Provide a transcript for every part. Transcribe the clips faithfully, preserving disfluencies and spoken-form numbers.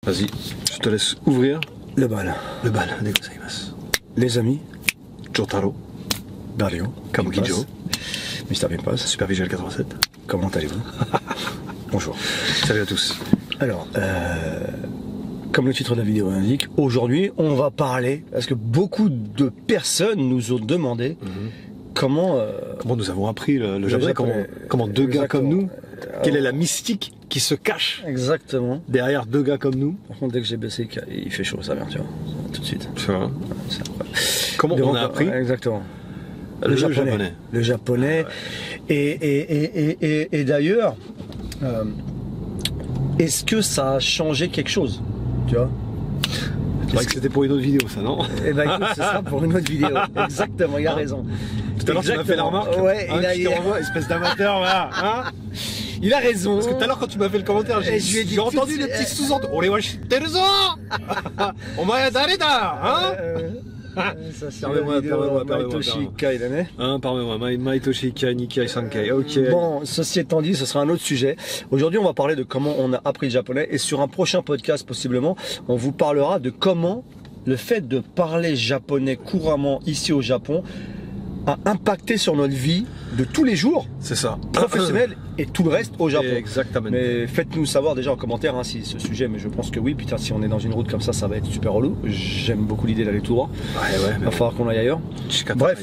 Vas-y, je te laisse ouvrir le bal. Le bal, de gozaimasu. Les amis, Jotaro, Dario, Kabukijo, Mister Pimpas, Super Visual quatre-vingt-sept. Comment allez-vous? Bonjour. Salut à tous. Alors, euh, comme le titre de la vidéo l'indique, aujourd'hui on va parler, parce que beaucoup de personnes nous ont demandé mm-hmm. comment... Euh, comment nous avons appris le, le japonais, comment, comment deux exactement. gars comme nous, Alors, quelle est la mystique qui se cache exactement derrière deux gars comme nous. Par contre, dès que j'ai baissé, il fait chaud, ça vient, tu vois, tout de suite. Tu vois. C'est incroyable. Comment Donc, on a appris exactement. Le, le japonais. japonais. Le japonais. Ah ouais. Et, et, et, et, et, et d'ailleurs, euh, est-ce que ça a changé quelque chose? Tu vois? C'est vrai que c'était pour une autre vidéo, ça, non? Eh ben écoute, ce sera pour une autre vidéo. Exactement, il a hein raison. Tout à l'heure, tu m'as fait la remarque. Ouais, hein, il a, je te renvoie, espèce d'amateur, là. Hein, il a raison. Parce que tout à l'heure, quand tu m'as fait le commentaire, j'ai entendu le petit sous-entendu. Ore shitteru zo! Omae dare da? Hein? Ça c'est la vidéo Maitoshi Kai d'année. Hein, pardon-moi, Maitoshi Kai, Nikai Sankai, ok. Bon, ceci étant dit, ce sera un autre sujet. Aujourd'hui, on va parler de comment on a appris le japonais. Et sur un prochain podcast, possiblement, on vous parlera de comment le fait de parler japonais couramment ici au Japon a impacté sur notre vie de tous les jours. C'est ça. Professionnel et tout le reste au Japon. Exactement. Mais faites-nous savoir déjà en commentaire hein, si ce sujet, mais je pense que oui. Putain, si on est dans une route comme ça, ça va être super relou. J'aime beaucoup l'idée d'aller tout droit. Ouais, ouais. Il va falloir qu'on aille ailleurs. Bref.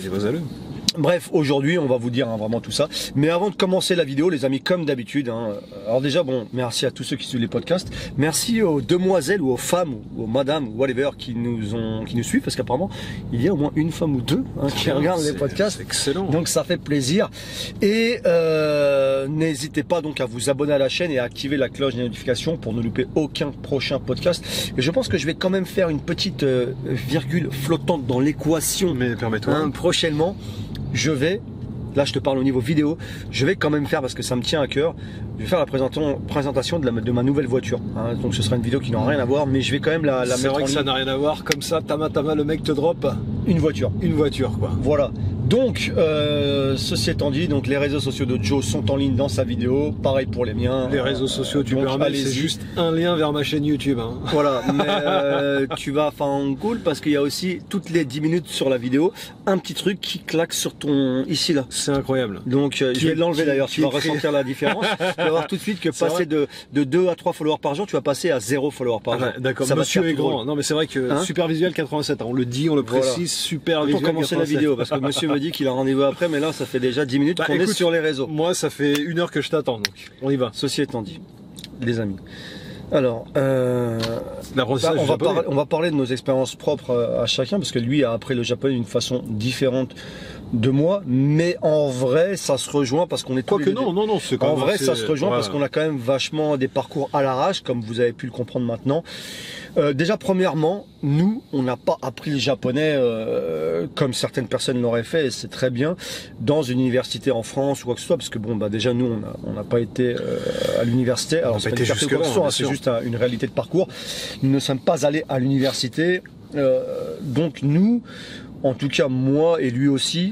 Bref, aujourd'hui, on va vous dire hein, vraiment tout ça. Mais avant de commencer la vidéo, les amis, comme d'habitude, hein, alors déjà, bon, merci à tous ceux qui suivent les podcasts. Merci aux demoiselles ou aux femmes ou aux madames ou whatever qui nous ont, qui nous suivent, parce qu'apparemment, il y a au moins une femme ou deux hein, qui regardent les podcasts. C'est excellent. Donc ça fait plaisir. Et euh, n'hésitez pas donc à vous abonner à la chaîne et à activer la cloche des notifications pour ne louper aucun prochain podcast. Et je pense que je vais quand même faire une petite euh, virgule flottante dans l'équation. Mais permets-toi. Hein, prochainement. Je vais, là je te parle au niveau vidéo, je vais quand même faire, parce que ça me tient à cœur, je vais faire la présentation, présentation de, la, de ma nouvelle voiture. Hein, donc ce sera une vidéo qui n'aura rien à voir, mais je vais quand même la, la mettre en ligne. C'est vrai que ça n'a rien à voir, comme ça, tama tama, le mec te drop une voiture. Une voiture quoi. Voilà. Donc, euh, ceci étant dit, donc les réseaux sociaux de Joe sont en ligne dans sa vidéo. Pareil pour les miens. Les réseaux sociaux, tu permets, c'est juste un lien vers ma chaîne YouTube. Hein. Voilà, mais euh, tu vas enfin cool parce qu'il y a aussi toutes les dix minutes sur la vidéo un petit truc qui claque sur ton ici là. C'est incroyable. Donc euh, je vais l'enlever d'ailleurs. Tu vas ressentir la différence. Tu vas voir tout de suite que passer de, de deux à trois followers par jour, tu vas passer à zéro followers par jour. Ah, d'accord. Monsieur est grand. Non mais c'est vrai que hein Super Visual quatre-vingt-sept. On le dit, on le précise. Voilà. Super Visual. Pour commencer la vidéo parce que Monsieur me dit qu'il a rendez-vous après, mais là ça fait déjà dix minutes bah, qu'on est sur les réseaux. Moi ça fait une heure que je t'attends, donc on y va. Ceci étant dit, les amis. Alors, euh, bah, on, va parler, on va parler de nos expériences propres à chacun, parce que lui a appris le japonais d'une façon différente de moi, mais en vrai ça se rejoint parce qu'on est quoi que non, non, non, c'est en vrai ça se rejoint voilà. Parce qu'on a quand même vachement des parcours à l'arrache, comme vous avez pu le comprendre maintenant. Euh, déjà premièrement, nous on n'a pas appris le japonais euh, comme certaines personnes l'auraient fait, et c'est très bien, dans une université en France ou quoi que ce soit, parce que bon bah déjà nous on n'a pas été euh, à l'université, alors c'est pas une carte de correction, c'est juste un, une réalité de parcours. Nous ne sommes pas allés à l'université, euh, donc nous, en tout cas moi et lui aussi,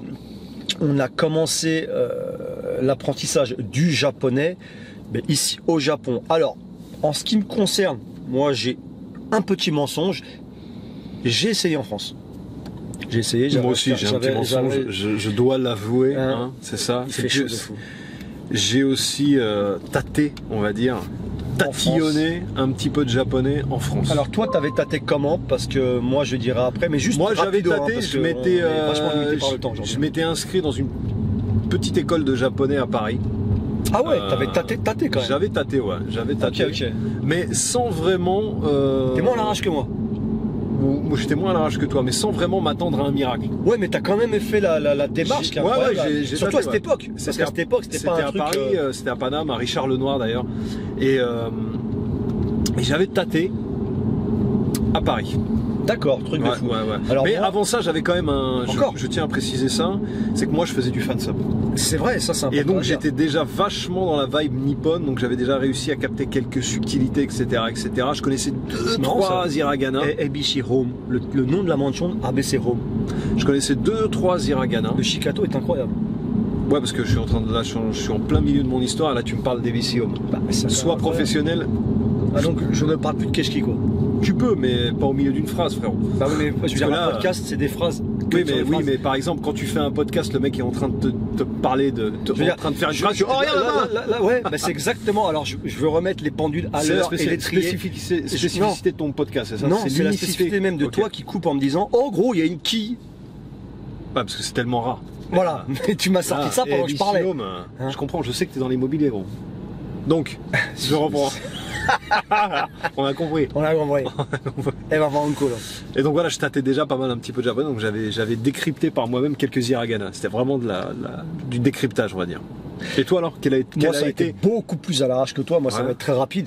on a commencé euh, l'apprentissage du japonais ben, ici au Japon. Alors en ce qui me concerne, moi j'ai un petit mensonge, j'ai essayé en France. J'ai essayé. Moi aussi j'ai un petit mensonge, je, je dois l'avouer, hein, hein, c'est ça. Il fait chaud de fou. J'ai aussi euh, tâté, on va dire, tatillonné un petit peu de japonais en France. Alors toi t'avais tâté comment? Parce que moi je dirais après, mais juste moi j'avais tâté, hein, je m'étais euh, je m'étais inscrit dans une petite école de japonais à Paris. Ah ouais, euh, t'avais tâté, tâté quand même. J'avais tâté, ouais, j'avais tâté. Okay, okay. Mais sans vraiment. Euh... T'es moins à l'arrache que moi. Moi j'étais moins à l'arrache que toi, mais sans vraiment m'attendre à un miracle. Ouais, mais t'as quand même fait la, la, la démarche. Ouais, ouais, j'ai, j'ai surtout tâté, à cette époque. Ouais. Parce qu'à cette époque, c'était pas un à truc. Paris, euh... C'était à Paname, à Richard Lenoir d'ailleurs. Et, euh... et j'avais tâté à Paris. D'accord, truc ouais, de fou. Ouais, ouais. Alors mais moi, avant ça, j'avais quand même un. Encore je, je tiens à préciser ça, c'est que moi je faisais du fansub. C'est vrai, ça c'est important. Et donc j'étais déjà vachement dans la vibe nippone, donc j'avais déjà réussi à capter quelques subtilités, et cetera, et cetera. Je connaissais deux, trois hiragana. A B C Home, le, le nom de la mansion A B C Home. Je connaissais deux, trois hiragana. Le Shikato est incroyable. Ouais, parce que je suis en train de là, je suis en plein milieu de mon histoire. Et là, tu me parles d'A B C Home. Bah, soit professionnel, Ah donc je ne parle plus de Keshki quoi. Tu peux, mais pas au milieu d'une phrase, frérot. Bah oui, mais je veux dire, là, un podcast, c'est des phrases. Oui mais, oui, mais par exemple, quand tu fais un podcast, le mec est en train de te, te parler, de, te, je en train de faire une phrase. Je, oh, regarde là, là, là, là, ouais, bah, c'est exactement. Alors, je, je veux remettre les pendules à l'heure et les trier. C'est la spécificité de ton podcast, c'est ça? Non, c'est la spécificité même de okay. toi qui coupe en me disant, oh gros, il y a une quille. Ouais, parce que c'est tellement rare. Voilà, mais tu m'as sorti ah, ça pendant que je parlais. Hein je comprends, je sais que tu es dans l'immobilier, gros. Donc, je reprends. On a compris. On a compris. Elle va avoir un coup là. Et donc voilà, je tâtais déjà pas mal un petit peu de japonais, donc j'avais j'avais décrypté par moi-même quelques hiragana. C'était vraiment de la, la, du décryptage, on va dire. Et toi alors, quel a, quel moi, a ça a été... été beaucoup plus à l'arrache que toi. Moi, ouais. ça va être très rapide.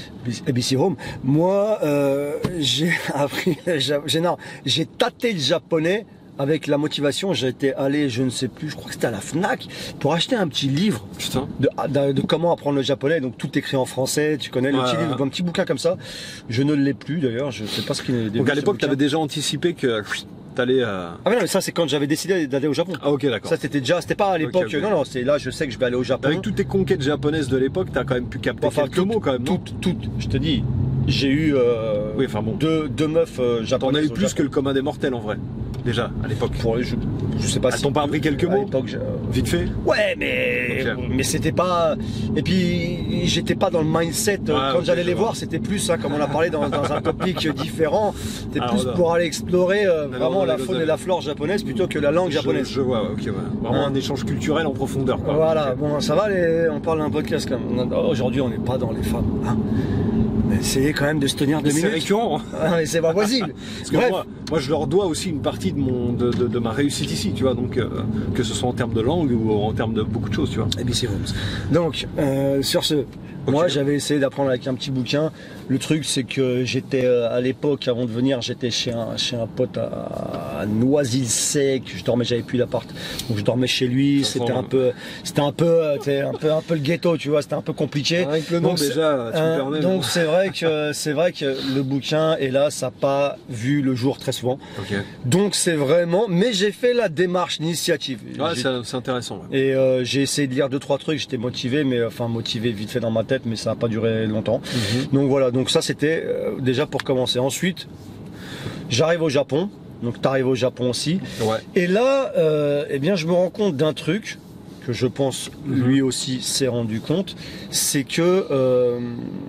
A B C Home. Moi, euh, j'ai appris, j'ai non, j'ai tâté le japonais. Avec la motivation, j'étais allé, je ne sais plus, je crois que c'était à la Fnac, pour acheter un petit livre de, de, de comment apprendre le japonais. Donc tout écrit en français, tu connais, le ouais, petit livre, un petit bouquin comme ça. Je ne l'ai plus d'ailleurs, je ne sais pas ce qu'il est. Donc à l'époque, tu avais déjà anticipé que t'allais. Euh... Ah mais non, mais ça c'est quand j'avais décidé d'aller au Japon. Ah ok, d'accord. Ça c'était déjà, c'était pas à l'époque. Okay, okay. Non non, c'est là, je sais que je vais aller au Japon. Avec toutes tes conquêtes japonaises de l'époque, t'as quand même pu capter enfin, quelques tout, mots quand même. Toutes, toutes. Je te dis, j'ai eu euh, oui, enfin bon. deux, deux meufs euh, japonaises. T'en as eu plus Japon. Que le commun des mortels en vrai. Déjà à l'époque. Pour je, je sais pas Elles si t'ont pas appris quelques mots. Je... Vite fait. Ouais, mais okay. mais c'était pas. Et puis j'étais pas dans le mindset ouais, quand okay, j'allais les voir. C'était plus, hein, comme on a parlé dans, dans un topic différent. C'était plus pour aller explorer euh, vraiment la faune et la flore japonaise plutôt que la langue je, japonaise. Je vois, ok, ouais. Vraiment hein. un échange culturel en profondeur. Quoi. Voilà. Okay. Bon, ça va. Les... On parle d'un podcast quand même. Aujourd'hui, on n'est pas dans les femmes. Hein. Essayez quand même de se tenir deux minutes. C'est récurrent. Ah, mais c'est pas possible. Parce que moi, moi, je leur dois aussi une partie de, mon, de, de, de ma réussite ici, tu vois. Donc, euh, que ce soit en termes de langue ou en termes de beaucoup de choses, tu vois. Et bien, c'est bon. Donc, euh, sur ce, okay. moi, j'avais essayé d'apprendre avec un petit bouquin. Le truc, c'est que j'étais euh, à l'époque, avant de venir, j'étais chez un, chez un pote à, à Noisy-le-Sec. Je dormais, j'avais plus d'appart, donc je dormais chez lui. C'était un peu, c'était un peu, un peu, un peu le ghetto, tu vois. C'était un peu compliqué. Avec le nom donc, déjà, tu euh, me permets. Donc c'est vrai que c'est vrai que le bouquin est là, ça n'a pas vu le jour très souvent. Okay. Donc c'est vraiment, mais j'ai fait la démarche, l'initiative. Ouais, c'est intéressant. Ouais. Et euh, j'ai essayé de lire deux trois trucs. J'étais motivé, mais enfin motivé vite fait dans ma tête, mais ça n'a pas duré longtemps. Mm-hmm. Donc voilà. Donc ça c'était euh, déjà pour commencer. Ensuite, j'arrive au Japon. Donc tu arrives au Japon aussi. Ouais. Et là, euh, eh bien, je me rends compte d'un truc que je pense lui aussi s'est rendu compte, c'est que euh,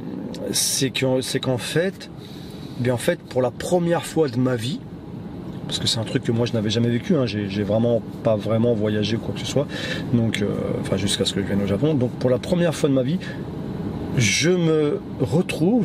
c'est que c'est qu'en fait, eh bien en fait, pour la première fois de ma vie, parce que c'est un truc que moi je n'avais jamais vécu, hein, j'ai vraiment pas vraiment voyagé ou quoi que ce soit, donc euh, enfin jusqu'à ce que je vienne au Japon. Donc pour la première fois de ma vie, je me retrouve.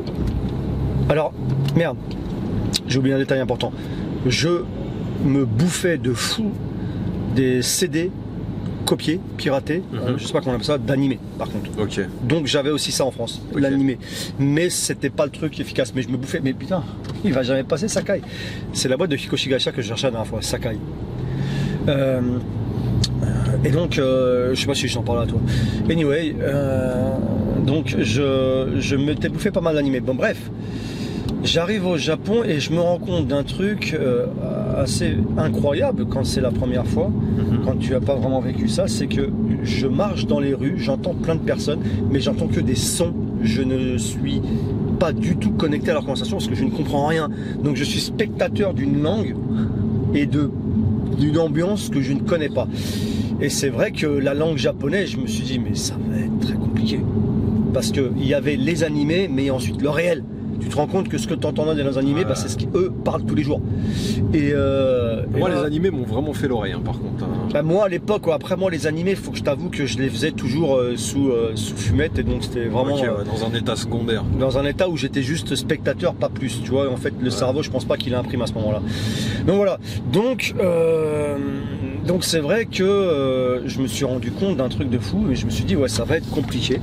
Alors merde, j'ai oublié un détail important. Je me bouffais de fou des C D copiés, piratés, mm-hmm. euh, je sais pas comment on appelle ça, d'animé par contre. Ok. Donc j'avais aussi ça en France, okay. l'animé. Mais c'était pas le truc efficace. Mais je me bouffais, mais putain, il va jamais passer Sakai. C'est la boîte de Hikoshigasha que je cherchais la dernière fois, Sakai. Euh, et donc, euh, je sais pas si je t'en parle à toi. Anyway, euh, donc je, je m'étais bouffé pas mal d'animé. Bon bref. J'arrive au Japon et je me rends compte d'un truc euh, assez incroyable quand c'est la première fois, mm-hmm. quand tu n'as pas vraiment vécu ça, c'est que je marche dans les rues, j'entends plein de personnes, mais j'entends que des sons, je ne suis pas du tout connecté à leur conversation parce que je ne comprends rien. Donc je suis spectateur d'une langue et de d'une ambiance que je ne connais pas. Et c'est vrai que la langue japonaise, je me suis dit, mais ça va être très compliqué. Parce qu'il y avait les animés, mais ensuite le réel. Tu te rends compte que ce que tu entends dans les animés, bah, c'est ce qu'eux parlent tous les jours. Et, euh, moi, et les là, animés m'ont vraiment fait l'oreille, hein, par contre. Hein. Bah, moi, à l'époque, après moi, les animés, il faut que je t'avoue que je les faisais toujours euh, sous, euh, sous fumette. Et donc, c'était vraiment. Okay, ouais, dans un état secondaire. Dans un état où j'étais juste spectateur, pas plus. Tu vois, en fait, le ouais. cerveau, je pense pas qu'il imprime à ce moment-là. Donc, voilà. Donc, euh, donc c'est vrai que euh, je me suis rendu compte d'un truc de fou. Et je me suis dit, ouais, ça va être compliqué.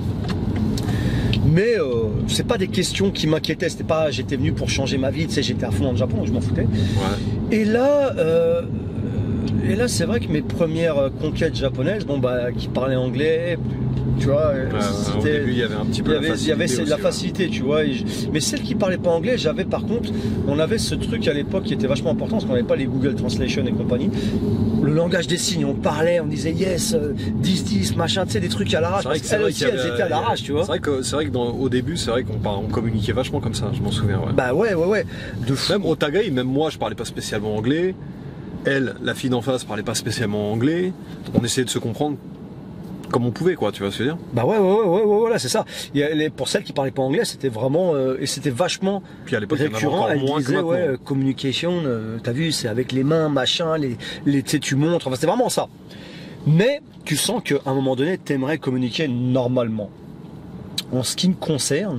Mais euh, c'est pas des questions qui m'inquiétaient, c'était pas j'étais venu pour changer ma vie, tu sais, j'étais à fond dans le Japon, je m'en foutais. Ouais. Et là, euh, et là, c'est vrai que mes premières conquêtes japonaises, bon bah, qui parlaient anglais, tu vois, ouais, au début, il y avait un petit peu il y avait, la facilité. Il y avait aussi, de la ouais. facilité, tu vois. Et je, mais celles qui parlaient pas anglais, j'avais par contre, on avait ce truc à l'époque qui était vachement important, parce qu'on n'avait pas les Google Translation et compagnie. Le langage des signes, on parlait, on disait yes, dix dix, machin, tu sais, des trucs à l'arrache. Parce qu'elles aussi, elles étaient à l'arrache, tu vois. C'est vrai que c'est vrai que dans, au début, c'est vrai qu'on on communiquait vachement comme ça, je m'en souviens. Ouais. Bah ouais, ouais, ouais. De fou. Même au Tagai, même moi, je parlais pas spécialement anglais. Elle, la fille d'en face, parlait pas spécialement anglais. On essayait de se comprendre comme on pouvait, quoi, tu vois ce que je veux dire? Bah ouais, ouais, ouais, ouais, ouais, voilà, c'est ça. Il y a les, pour celles qui parlaient pas anglais, c'était vraiment, euh, et c'était vachement Puis à l'époque, récurrent. Elle moins disait, ouais, euh, communication, euh, t'as vu, c'est avec les mains, machin, les, les, tu sais, tu montres, enfin, c'était vraiment ça. Mais tu sens qu'à un moment donné, t'aimerais communiquer normalement. En ce qui me concerne,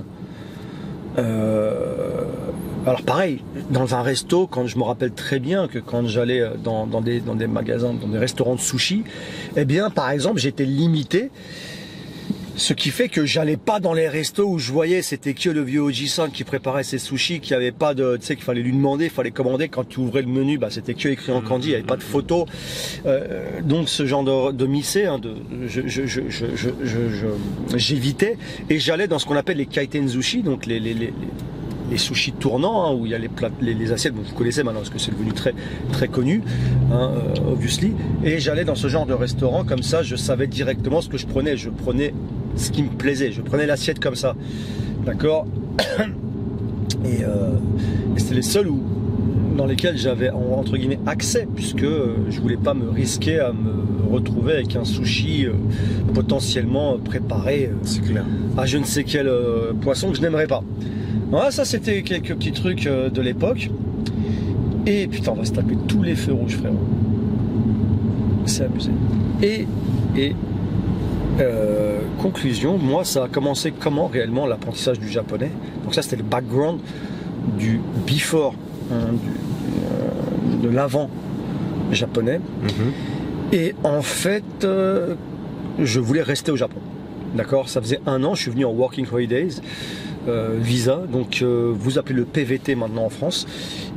euh, alors pareil, dans un resto, quand je me rappelle très bien que quand j'allais dans, dans, des, dans des magasins, dans des restaurants de sushi, eh bien par exemple j'étais limité, ce qui fait que j'allais pas dans les restos où je voyais c'était que le vieux Oji-san qui préparait ses sushis, qui avait pas de, tu sais qu'il fallait lui demander, il fallait commander, quand tu ouvrais le menu, bah c'était que écrit en kanji, il n'y avait pas de photos, euh, donc ce genre de, de missé, hein, de, je, je, je, je, je, je, j'évitais, et j'allais dans ce qu'on appelle les kaiten sushi, donc les, les, les, les les sushis tournants, hein, où il y a les, plats, les, les assiettes, bon, vous connaissez maintenant parce que c'est devenu très, très connu, hein, euh, obviously, et j'allais dans ce genre de restaurant, comme ça je savais directement ce que je prenais, je prenais ce qui me plaisait, je prenais l'assiette comme ça, d'accord, et, euh, et c'était les seuls où, dans lesquels j'avais entre guillemets accès, puisque euh, je voulais pas me risquer à me retrouver avec un sushi euh, potentiellement préparé euh, c'est clair. à je ne sais quel euh, poisson que je n'aimerais pas. Voilà, ça c'était quelques petits trucs euh, de l'époque. Et putain, on va se taper tous les feux rouges, frérot. C'est abusé. Et, et euh, conclusion, moi ça a commencé comment réellement l'apprentissage du japonais. Donc ça c'était le background du before, hein, du, euh, de l'avant japonais. Mm-hmm. Et en fait, euh, je voulais rester au Japon. D'accord, ça faisait un an, je suis venu en Working Holidays. Euh, visa, donc euh, vous appelez le P V T maintenant en France,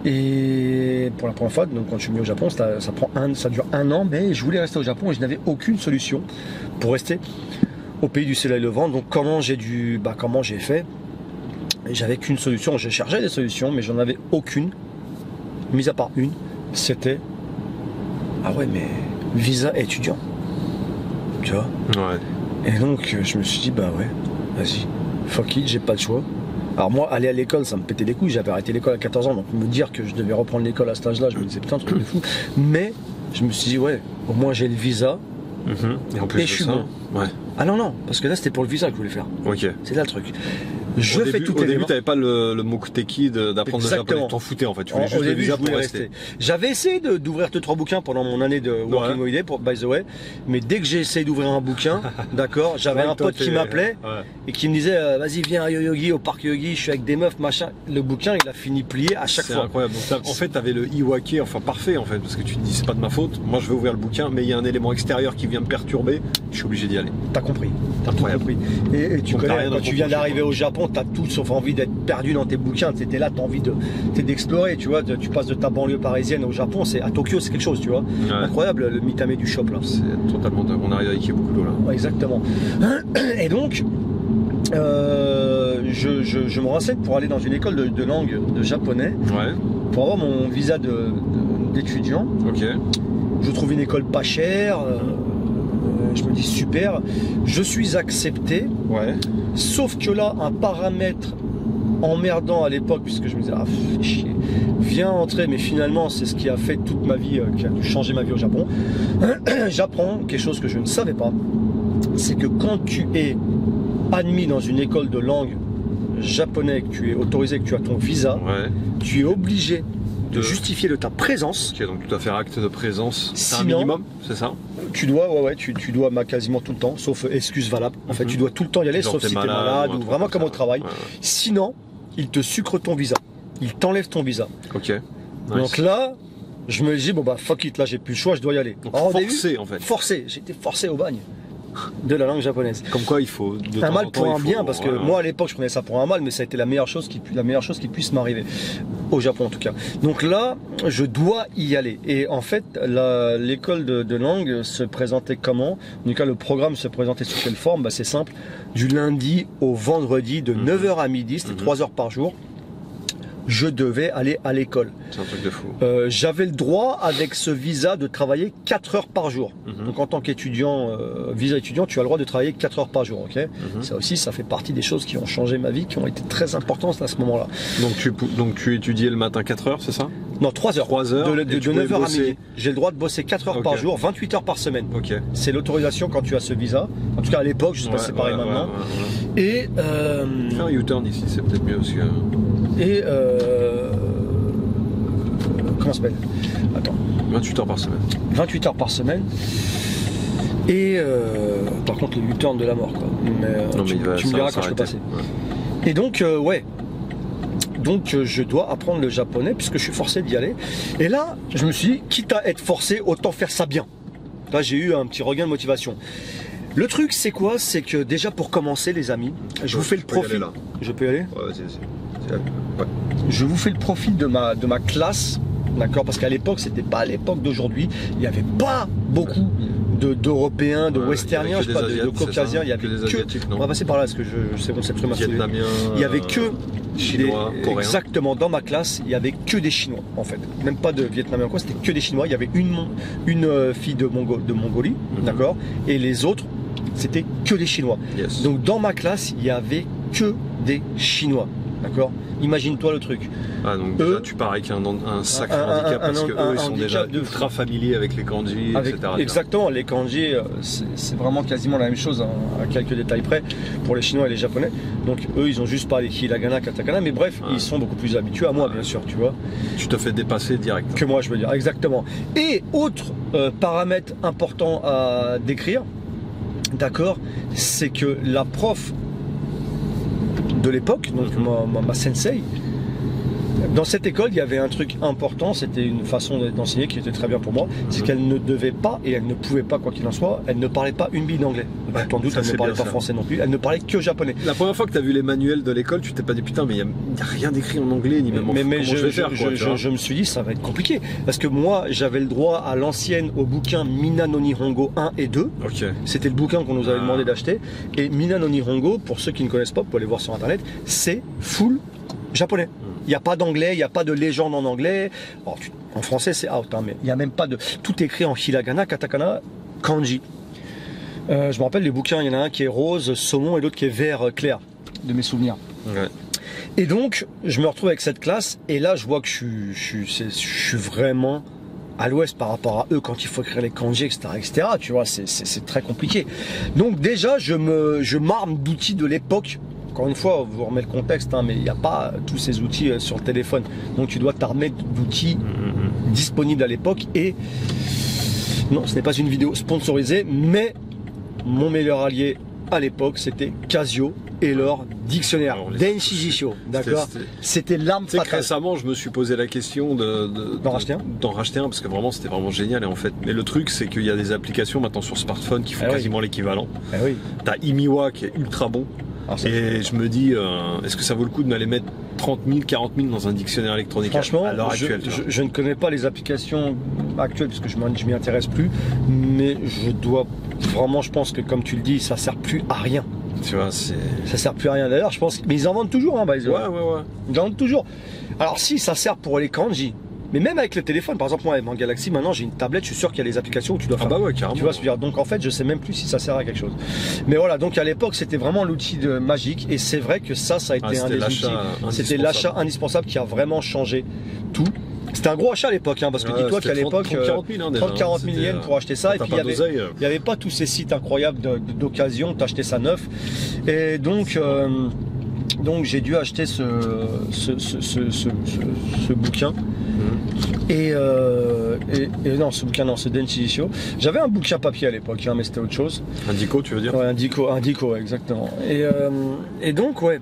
et pour la première fois, donc quand je suis venu au Japon, ça, ça prend un, ça dure un an, mais je voulais rester au Japon et je n'avais aucune solution pour rester au pays du soleil levant. Donc comment j'ai dû, bah comment j'ai fait, j'avais qu'une solution, je cherchais des solutions, mais j'en avais aucune, mis à part une, c'était ah ouais mais visa étudiant, tu vois. Ouais. Et donc je me suis dit bah ouais, vas-y. Fuck it, j'ai pas le choix. Alors moi, aller à l'école, ça me pétait les couilles. J'avais arrêté l'école à quatorze ans, donc me dire que je devais reprendre l'école à cet âge-là, je me disais putain, truc de fou. Mais je me suis dit ouais, au moins j'ai le visa. Mm-hmm. Et en plus et de je suis ça, bon. Ouais. Ah non non, parce que là c'était pour le visa que je voulais faire. Ok. C'est là le truc. Je au fais début, tout Au début, t'avais pas le, le mokuteki d'apprendre le japonais, tu t'en foutais en fait. Tu voulais en, juste au le début, visa je voulais pour rester. rester. J'avais essayé d'ouvrir deux trois bouquins pendant mon année de Working Holiday, pour by the way, mais dès que j'ai essayé d'ouvrir un bouquin, d'accord, j'avais un pote qui m'appelait ouais. et qui me disait euh, vas-y viens à Yoyogi, au parc Yoyogi, je suis avec des meufs, machin. Le bouquin, il a fini plié à chaque fois. C'est incroyable. Donc, en fait, t'avais le iwake, enfin parfait en fait, parce que tu te dis c'est pas de ma faute. Moi, je vais ouvrir le bouquin, mais il y a un élément extérieur qui vient me perturber. Je suis obligé d'y aller. T'as compris. T'as compris. Et, et tu donc, connais, quand tu viens d'arriver au Japon, t'as tout sauf envie d'être perdu dans tes bouquins. T'étais là, t'as envie de d'explorer, tu vois. Tu passes de ta banlieue parisienne au Japon, c'est à Tokyo, c'est quelque chose, tu vois. Ouais. Incroyable le mitame du shop là. C'est totalement dingue. On arrive avec beaucoup d'eau là. Ouais, exactement. Et donc, euh, je, je, je me renseigne pour aller dans une école de, de langue de japonais. Ouais. Pour avoir mon visa de d'étudiant. Ok. Je trouve une école pas chère. Euh, je me dis super. Je suis accepté. Ouais. Sauf que là, un paramètre emmerdant à l'époque, puisque je me disais ah fais chier, viens entrer, mais finalement c'est ce qui a fait toute ma vie, euh, qui a changé ma vie au Japon. J'apprends quelque chose que je ne savais pas, c'est que quand tu es admis dans une école de langue japonais, que tu es autorisé, que tu as ton visa, ouais. Tu es obligé de, de justifier de ta présence. Ok, donc tu dois faire acte de présence. C'est un Sinon, minimum, c'est ça? Tu dois, ouais, ouais, tu, tu dois bah, quasiment tout le temps, sauf excuse valable. En mm-hmm. fait, tu dois tout le temps y aller, genre sauf si tu es malade, malade ou vraiment comme ça. Au travail. Ouais, ouais. Sinon, il te sucre ton visa. Il t'enlève ton visa. Ok. Nice. Donc là, je me dis, bon bah fuck it, là j'ai plus le choix, je dois y aller. Donc, en forcé début, en fait. Forcé, j'ai été forcé au bagne de la langue japonaise. Comme quoi il faut de un mal temps pour un faut, bien, parce que ouais, moi à l'époque je prenais ça pour un mal, mais ça a été la meilleure chose qui, la meilleure chose qui puisse m'arriver. au Japon en tout cas. Donc là, je dois y aller. Et en fait, l'école de, de langue se présentait comment? En tout cas, le programme se présentait sous quelle forme? Bah, c'est simple, du lundi au vendredi de mmh. neuf heures à midi, c'était mmh. trois heures par jour. Je devais aller à l'école. C'est un truc de fou. Euh, J'avais le droit, avec ce visa, de travailler quatre heures par jour. Mm-hmm. Donc en tant qu'étudiant, euh, visa étudiant, tu as le droit de travailler quatre heures par jour. Ok. Mm-hmm. Ça aussi, ça fait partie des choses qui ont changé ma vie, qui ont été très importantes à ce moment-là. Donc tu, donc tu étudiais le matin quatre heures, c'est ça? Non, trois heures. trois heures. De, de, de neuf heures à midi. J'ai le droit de bosser quatre heures okay. par jour, vingt-huit heures par semaine. Okay. C'est l'autorisation quand tu as ce visa. En tout cas à l'époque, je sais pas ouais, si c'est pareil ouais, maintenant. Ouais, ouais, ouais. Et euh, fais un U-turn ici, c'est peut-être mieux aussi. Hein. Et euh, comment ça s'appelle? Attends. vingt-huit heures par semaine. vingt-huit heures par semaine. Et euh, par contre, le U-turn de la mort, quoi. Mais, non, tu, mais va, tu me diras quand je peux passer. Ouais. Et donc, euh, ouais. Donc, euh, je dois apprendre le japonais puisque je suis forcé d'y aller. Et là, je me suis dit, quitte à être forcé, autant faire ça bien. Là, j'ai eu un petit regain de motivation. Le truc, c'est quoi? C'est que déjà, pour commencer, les amis, je ouais, vous fais le profil. Là. Je peux y aller? Ouais, vas-y, vas-y. Ouais. Je vous fais le profil de ma, de ma classe, d'accord? Parce qu'à l'époque, c'était pas à l'époque d'aujourd'hui. Il n'y avait pas beaucoup d'Européens, de, de ouais, Westerniens, je sais pas, de, de Caucasiens. Il y avait que. Des Asiatiques, non, on va passer par là, parce que je, c'est bon, cette truc m'a sauvé. Vietnamiens. Il y avait que. Chinois, des, coréens. Exactement, dans ma classe, il y avait que des Chinois, en fait. Même pas de Vietnamiens, quoi, c'était que des Chinois. Il y avait une, une fille de, Mongo, de Mongolie, mm-hmm. d'accord? Et les autres, c'était que des Chinois. Yes. Donc dans ma classe, il y avait que des Chinois. D'accord? Imagine-toi le truc. Ah, donc eux, déjà, tu pars avec un, un sacré un, handicap un, parce un, qu'eux, ils sont déjà de ultra familiers avec les kanji, avec, et cetera. Exactement, les kanji, c'est vraiment quasiment la même chose, hein, à quelques détails près, pour les Chinois et les Japonais. Donc eux, ils ont juste pas les hiragana, katakana, mais bref, ouais. ils sont beaucoup plus habitués à moi, ouais. bien sûr, tu vois. Tu te fais dépasser direct. Que moi, je veux dire, exactement. Et autre euh, paramètre important à décrire, d'accord, c'est que la prof de l'époque, donc mm-hmm. ma, ma, ma sensei, dans cette école, il y avait un truc important, c'était une façon d'enseigner qui était très bien pour moi, mm-hmm. c'est qu'elle ne devait pas, et elle ne pouvait pas, quoi qu'il en soit, elle ne parlait pas une bille d'anglais. Ouais, sans doute, elle ne parlait pas ça. français non plus, elle ne parlait que japonais. La première fois que tu as vu les manuels de l'école, tu t'es pas dit putain, mais il n'y a, a rien d'écrit en anglais, ni même en Mais, mais je, je, je, faire, je, quoi, je, je me suis dit, ça va être compliqué. Parce que moi, j'avais le droit à l'ancienne, au bouquin Mina no Nihongo un et deux. Okay. C'était le bouquin qu'on nous avait ah. demandé d'acheter. Et Mina no Nihongo, pour ceux qui ne connaissent pas, vous pouvez aller voir sur internet, c'est full japonais. Il n'y a pas d'anglais, il n'y a pas de légende en anglais. Alors, tu, en français, c'est out, hein, mais il n'y a même pas de. Tout est écrit en hiragana, katakana, kanji. Euh, je me rappelle les bouquins, il y en a un qui est rose, saumon, et l'autre qui est vert clair, de mes souvenirs. Ouais. Et donc, je me retrouve avec cette classe, et là, je vois que je suis, je suis, je suis vraiment à l'ouest par rapport à eux quand il faut écrire les kanji, et cetera, et cetera. Tu vois, c'est très compliqué. Donc déjà, je me, je m'arme d'outils de l'époque. Encore une fois, vous remet le contexte, hein, mais il n'y a pas tous ces outils euh, sur le téléphone. Donc tu dois t'armer d'outils mmh. disponibles à l'époque. Et non, ce n'est pas une vidéo sponsorisée, mais mon meilleur allié à l'époque, c'était Casio et leur dictionnaire Denshi Jisho. D'accord. C'était l'arme fatale. Récemment, je me suis posé la question de d'en racheter un. D'en racheter un parce que vraiment, c'était vraiment génial. Et en fait, mais le truc, c'est qu'il y a des applications maintenant sur smartphone qui font eh quasiment oui. l'équivalent. Eh oui. T'as Imiwa qui est ultra bon. Alors, et je me dis, euh, est-ce que ça vaut le coup de m'aller mettre trente mille, quarante mille dans un dictionnaire électronique Franchement, à l'heure actuelle? Je, je, je ne connais pas les applications actuelles parce que je ne m'y intéresse plus, mais je dois vraiment, je pense que comme tu le dis, ça sert plus à rien. Tu vois, c'est. Ça sert plus à rien d'ailleurs, je pense. Mais ils en vendent toujours, hein, by the way. Ouais, ouais, ouais. Ils en vendent toujours. Alors si, ça sert pour les kanji. Mais même avec le téléphone, par exemple, moi, avec mon Galaxy, maintenant j'ai une tablette, je suis sûr qu'il y a les applications où tu dois faire. Ah bah ouais, carrément. Tu vois ce que je veux dire. Donc en fait, je sais même plus si ça sert à quelque chose. Mais voilà, donc à l'époque, c'était vraiment l'outil magique. Et c'est vrai que ça, ça a été ah, un des outils. C'était l'achat indispensable qui a vraiment changé tout. C'était un gros achat à l'époque, hein, parce que ouais, dis-toi qu'à l'époque, trente à quarante mille yens pour acheter ça. Et puis il n'y avait, y avait pas tous ces sites incroyables d'occasion, t'achetais ça neuf. Et donc. Euh, Donc j'ai dû acheter ce, ce, ce, ce, ce, ce bouquin. Mmh. Et, euh, et, et non, ce bouquin, non, c'est Denshi Jisho. J'avais un bouquin papier à l'époque, hein, mais c'était autre chose. Un dico, tu veux dire? Ouais, un dico, un dico, ouais, exactement. Et, euh, et donc, ouais.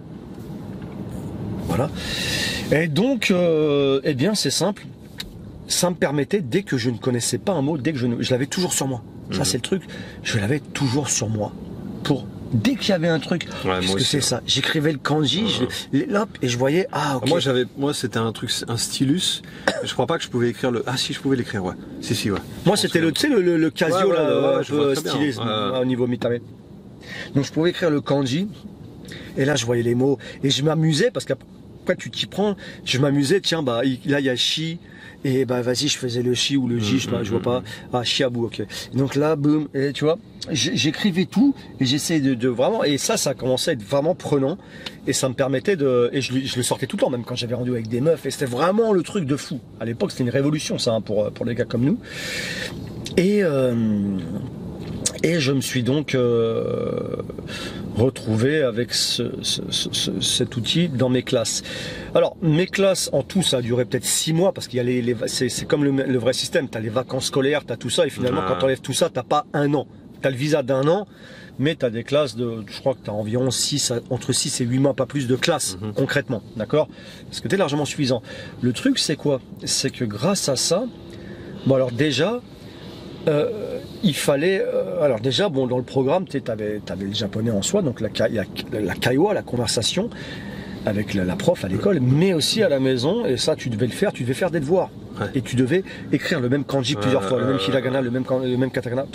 Voilà. Et donc, euh, eh bien, c'est simple. Ça me permettait, dès que je ne connaissais pas un mot, dès que je, ne, je l'avais toujours sur moi. Mmh. Ça, c'est le truc. Je l'avais toujours sur moi pour Dès qu'il y avait un truc, Ouais, qu'est-ce moi que aussi, c'est ouais. ça? J'écrivais le kanji, je, hop, et je voyais, ah, ok. Moi, j'avais, moi, c'était un truc, un stylus. Je crois pas que je pouvais écrire le. Ah si, je pouvais l'écrire, ouais. Si si, ouais. Moi, c'était le, tu sais, le, le, le Casio, Ouais, ouais, là, ouais, ouais, un je vois peu très bien. stylé, Ouais. au niveau mitame. Donc, je pouvais écrire le kanji, et là, je voyais les mots, et je m'amusais, parce qu'après, tu t'y prends, je m'amusais, tiens, bah, il- là, il y a chi, et bah, vas-y, je faisais le chi ou le ji, je sais pas, je vois pas. Ah, chiabou, ok. Donc là, boum, et tu vois, j'- j'écrivais tout, et j'essayais de, de vraiment, et ça, ça commençait à être vraiment prenant, et ça me permettait de, et je, le- je le sortais tout le temps, même quand j'avais rendu avec des meufs, et c'était vraiment le truc de fou. À l'époque, c'était une révolution, ça, hein, pour, pour les gars comme nous. Et, euh, et je me suis donc euh, retrouvé avec ce, ce- ce- ce- cet outil dans mes classes. Alors, mes classes, en tout, ça a duré peut-être six mois, parce qu'il y a les, les c'est, c'est comme le, le vrai système, tu as les vacances scolaires, tu as tout ça, et finalement, Ah. quand tu enlèves tout ça, tu pas un an. Tu as le visa d'un an, mais tu as des classes de, je crois que tu as environ six, entre six et huit mois, pas plus de classes, Mhm. concrètement, d'accord? Parce que tu es largement suffisant. Le truc, c'est quoi? C'est que grâce à ça, bon alors déjà, euh, il fallait, euh, alors déjà, bon, dans le programme, tu avais, le japonais en soi, donc la, ka- la, la kaiwa, la conversation avec la, la prof à l'école, mais aussi à la maison, et ça, tu devais le faire, tu devais faire des devoirs. Ouais. Et tu devais écrire le même kanji plusieurs Ouais, fois, le même ouais, hiragana, le même, kan- le même katakana.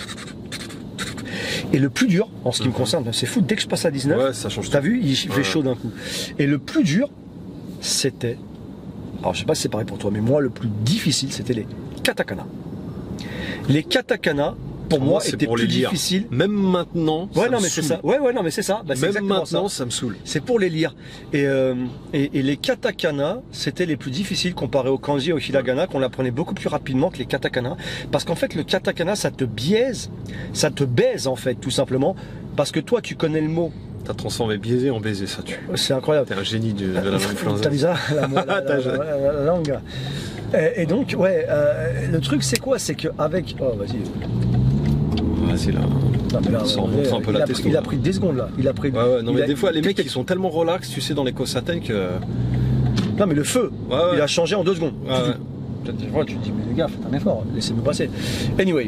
Et le plus dur, en ce qui me concerne, c'est fou, dès que je passe à dix-neuf, Ouais, ça change t'as tout. vu, il fait Ouais. chaud d'un coup. Et le plus dur, c'était, alors je sais pas si c'est pareil pour toi, mais moi, le plus difficile, c'était les katakana. Les katakana, pour Pour moi, moi, c'est étaient pour plus les lire. difficiles. Même maintenant. Ouais, ça non, me mais c'est saoule. ça. Ouais, ouais, non, mais c'est ça. Bah, c'est Même exactement maintenant, ça. ça me saoule. C'est pour les lire. Et, euh, et, et les katakana, c'était les plus difficiles comparé au kanji et au hiragana, qu'on apprenait beaucoup plus rapidement que les katakana. Parce qu'en fait, le katakana, ça te biaise, ça te baise, en fait, tout simplement. Parce que toi, tu connais le mot. T'as transformé biaisé en baiser, ça tue. C'est incroyable. T'es un génie de, de la langue française. T'as vu ça la, la, la, T'as- la- la- la langue. Et, et donc, ouais, euh, le truc, c'est quoi? C'est qu'avec. Oh, vas-y. Vas-y là. Non, mais là, Ça euh, remonte un peu il la a pris- testo, Il a là. pris dix secondes, là. Il a pris. Ouais, ouais, non, il mais a- des fois, les mecs, ils sont tellement relax, tu sais, dans les Kosaten que. Non, mais le feu, Ouais, ouais. il a changé en deux secondes. Ouais, ouais. Peut-être des fois, tu te dis, mais les gars, faites un effort, laissez-nous passer. Anyway.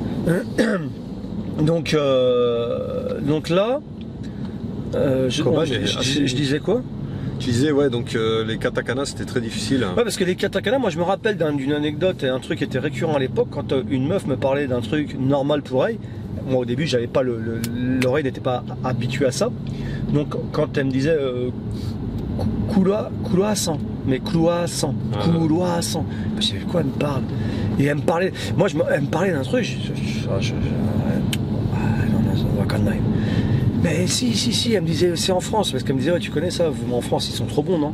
Donc, euh, donc là, euh, je, Koban on- je- est je- assez- je disais quoi? Tu disais, ouais, donc euh, les katakana, c'était très difficile. Ouais, parce que les katakana, moi je me rappelle d'un- d'une anecdote et un truc qui était récurrent à l'époque, quand euh, une meuf me parlait d'un truc normal pour elle. Moi au début, j'avais pas le- le- l'oreille n'était pas habituée à ça. Donc quand elle me disait euh, couloir, couloissant, mais couloissant, Ah. couloissant, je disais quoi elle me parle? Et elle me parlait, moi je me, elle me parlait d'un truc, je, je, je, je- je- ah, non, non, on va quand même. Mais si, si, si, elle me disait, c'est en France, parce qu'elle me disait, ouais, tu connais ça, vous, en France, ils sont trop bons, non?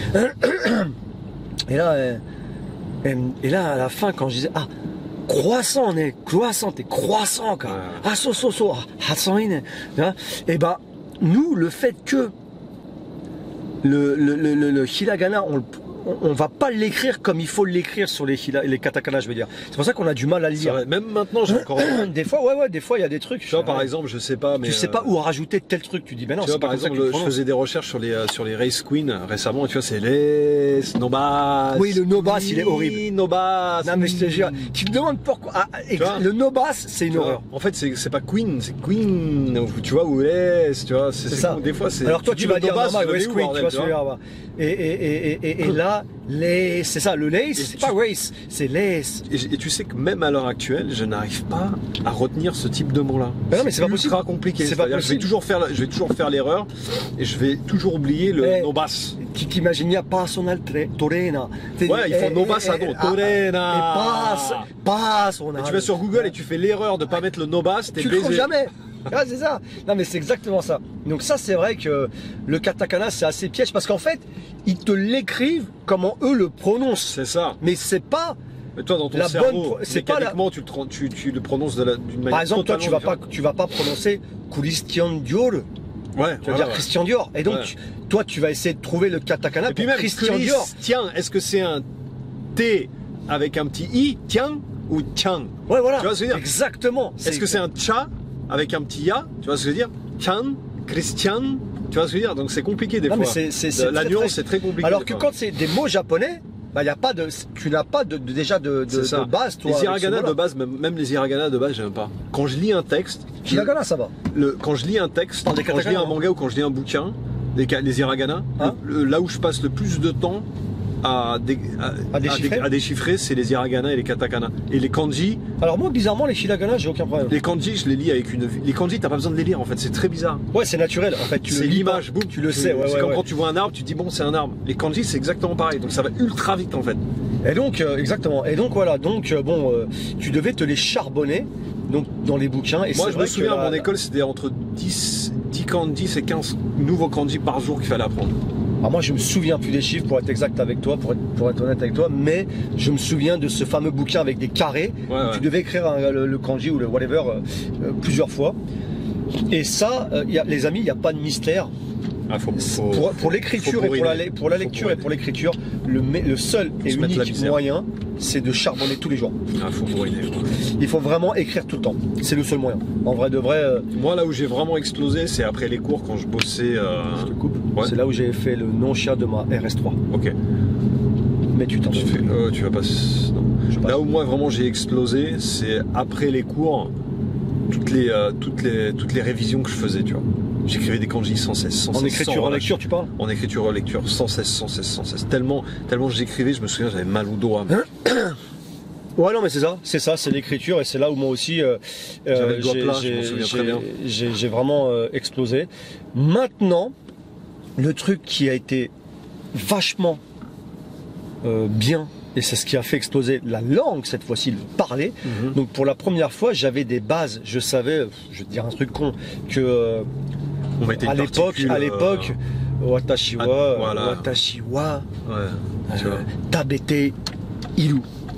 Et là, elle- elle me- et là, à la fin, quand je disais, ah, croissant, on est croissant, t'es croissant, quoi. Ouais. Ah, so, so, so, ah, so, in, hein. Et ben, nous, le fait que le, le, le, le, le hiragana, on le on, on va pas l'écrire comme il faut l'écrire sur les, hila- les katakana, je veux dire. C'est pour ça qu'on a du mal à le C'est lire. vrai, même maintenant, j'ai encore. Des fois, ouais, ouais, des fois, il y a des trucs. Tu vois, par exemple, je sais pas, mais. tu sais pas euh, où rajouter tel truc. Tu dis, ben non, Tu c'est vois, pas par comme ça exemple, que tu le je prononces. faisais des recherches sur les, euh, sur les race queens récemment, tu vois, c'est les Nobas. Oui, le Nobas, il est horrible. Oui, Nobas. Non, mais je te jure, tu me demandes pourquoi. Ah, et vois le Nobas, c'est une Tu vois, horreur. en fait, c'est c'est pas Queen, c'est Queen. Tu vois, où est, tu vois, c'est C'est c'est ça. con. Des fois, c'est. Alors toi, tu, dis vas le dire Nobas, normal, je le West mets où, Queen, tu bordel, vois tu vois celui-là. va. Et, et, et, et, et, et là, les, c'est ça, le lace, c'est pas race, c'est lace. Et, et tu sais que même à l'heure actuelle, je n'arrive pas à retenir ce type de mot-là. Mais non, mais c'est pas possible. ultra compliqué. C'est pas C'est-à-dire que Je vais possible. toujours faire, la- je vais toujours faire l'erreur et je vais toujours oublier le Mais- Nobas. Tu t'imagines bien, personal tra- torena. Ouais, ils font Nobas à dos, Torena. Et passe, passe, on a. Et tu vas sur Google et tu fais l'erreur de pas mettre le Nobas, t'es Tu le trouves baisé. jamais. Ah, c'est ça. Non, mais c'est exactement ça. Donc ça, c'est vrai que le katakana, c'est assez piège parce qu'en fait, ils te l'écrivent comment eux le prononcent. C'est ça. Mais c'est pas. Mais toi, dans ton La bonne cerveau, pro- c'est pas la- mécaniquement, tu, le tr- tu, tu le prononces de la- d'une manière Par exemple, toi, tu vas pas, totalement tu vas pas prononcer Christian Dior. différente. Ouais, Tu vas ouais, dire ouais. Christian Dior. Et donc, Ouais. tu- toi, tu vas essayer de trouver le katakana Et puis pour même, Christian Dior. Tiens, est-ce que c'est un T avec un petit I, tiens, ou tiens? Ouais, voilà. Tu vois ce que je veux dire? Exactement. Est-ce que c'est un tcha avec un petit ya? Tu vois ce que je veux dire? Tian, Christian, tu vois ce que je veux dire? Donc c'est compliqué des Non, mais fois. c'est- c'est- De- c'est La très, nuance très- est très compliquée. Alors des que fois. quand c'est des mots japonais, Bah, y a pas de, tu n'as pas de, de- déjà de, de, de base, toi. Les hiragana de base, même, même les hiragana de base, j'aime pas. Quand je lis un texte. Hiragana, ça va. Le, quand je lis un texte, Par des quand je lis un katakana, manga ou quand je lis un bouquin, les, ka- les hiragana, Hein le- le- là où je passe le plus de temps à, dé- à, À déchiffrer à déchiffrer, c'est les hiragana et les katakana. Et les kanji, Alors moi, bizarrement, les hiragana, j'ai aucun problème. les kanji, je les lis avec une. Les kanji, t'as pas besoin de les lire en fait, c'est très bizarre. Ouais, c'est naturel. En fait, tu le C'est lis l'image, pas, boum, tu le sais. Ouais, c'est ouais, comme ouais. quand tu vois un arbre, tu dis bon, c'est un arbre. Les kanji, c'est exactement pareil, donc ça va ultra vite en fait. Et donc, euh, exactement. Et donc voilà. Donc euh, bon, euh, tu devais te les charbonner. Donc dans les bouquins. Et Moi, c'est je vrai me souviens que à la- mon école, c'était entre dix, dix kanji et quinze nouveaux kanji par jour qu'il fallait apprendre. Alors moi, je me souviens plus des chiffres pour être exact avec toi, pour être, pour être honnête avec toi, mais je me souviens de ce fameux bouquin avec des carrés. Ouais, ouais. Tu devais écrire un- le, le kanji ou le whatever euh, euh, plusieurs fois. Et ça, euh, y a, les amis, il n'y a pas de mystère. Ah, faut, faut- Pour, pour l'écriture faut et pour la, bourriner. pour la Faut lecture et bourriner. pour l'écriture, le, me- le seul et Se mettre la unique misère. moyen, c'est de charbonner tous les jours. Ah, faut bourriner, quoi. Il faut vraiment écrire tout le temps. C'est le seul moyen. En vrai de vrai, euh, Moi, là où j'ai vraiment explosé, c'est après les cours quand je bossais. euh, je te coupe. Ouais. C'est là où j'ai fait le non-chien de ma R S trois. Ok. Mais tu t'en Tu fais. euh, tu vas pas. Non. Je passe. Là où moi vraiment j'ai explosé, c'est après les cours, toutes les, euh, toutes les, toutes les révisions que je faisais, tu vois. J'écrivais des kanji sans cesse, sans En cesse. écriture, sans en relâche. lecture, tu parles En écriture, en lecture, sans cesse, sans cesse, sans cesse. Tellement, tellement j'écrivais, je me souviens, j'avais mal au doigt. Hein Ouais, non, mais c'est ça, c'est ça, c'est l'écriture, et c'est là où moi aussi, euh, euh, J'avais le doigt j'ai- plat, je j'ai- m'en souviens très j'ai- bien. j'ai j'ai vraiment euh, explosé. Maintenant, le truc qui a été vachement euh, bien, et c'est ce qui a fait exploser la langue cette fois-ci, le parler. Mhm. Donc pour la première fois, j'avais des bases, je savais, je vais te dire un truc con, que euh, On mettait à une l'époque, particule, à euh, l'époque, Watashiwa, ah, voilà. Watashiwa, Ouais, tu vois. euh, Tabete Ilu,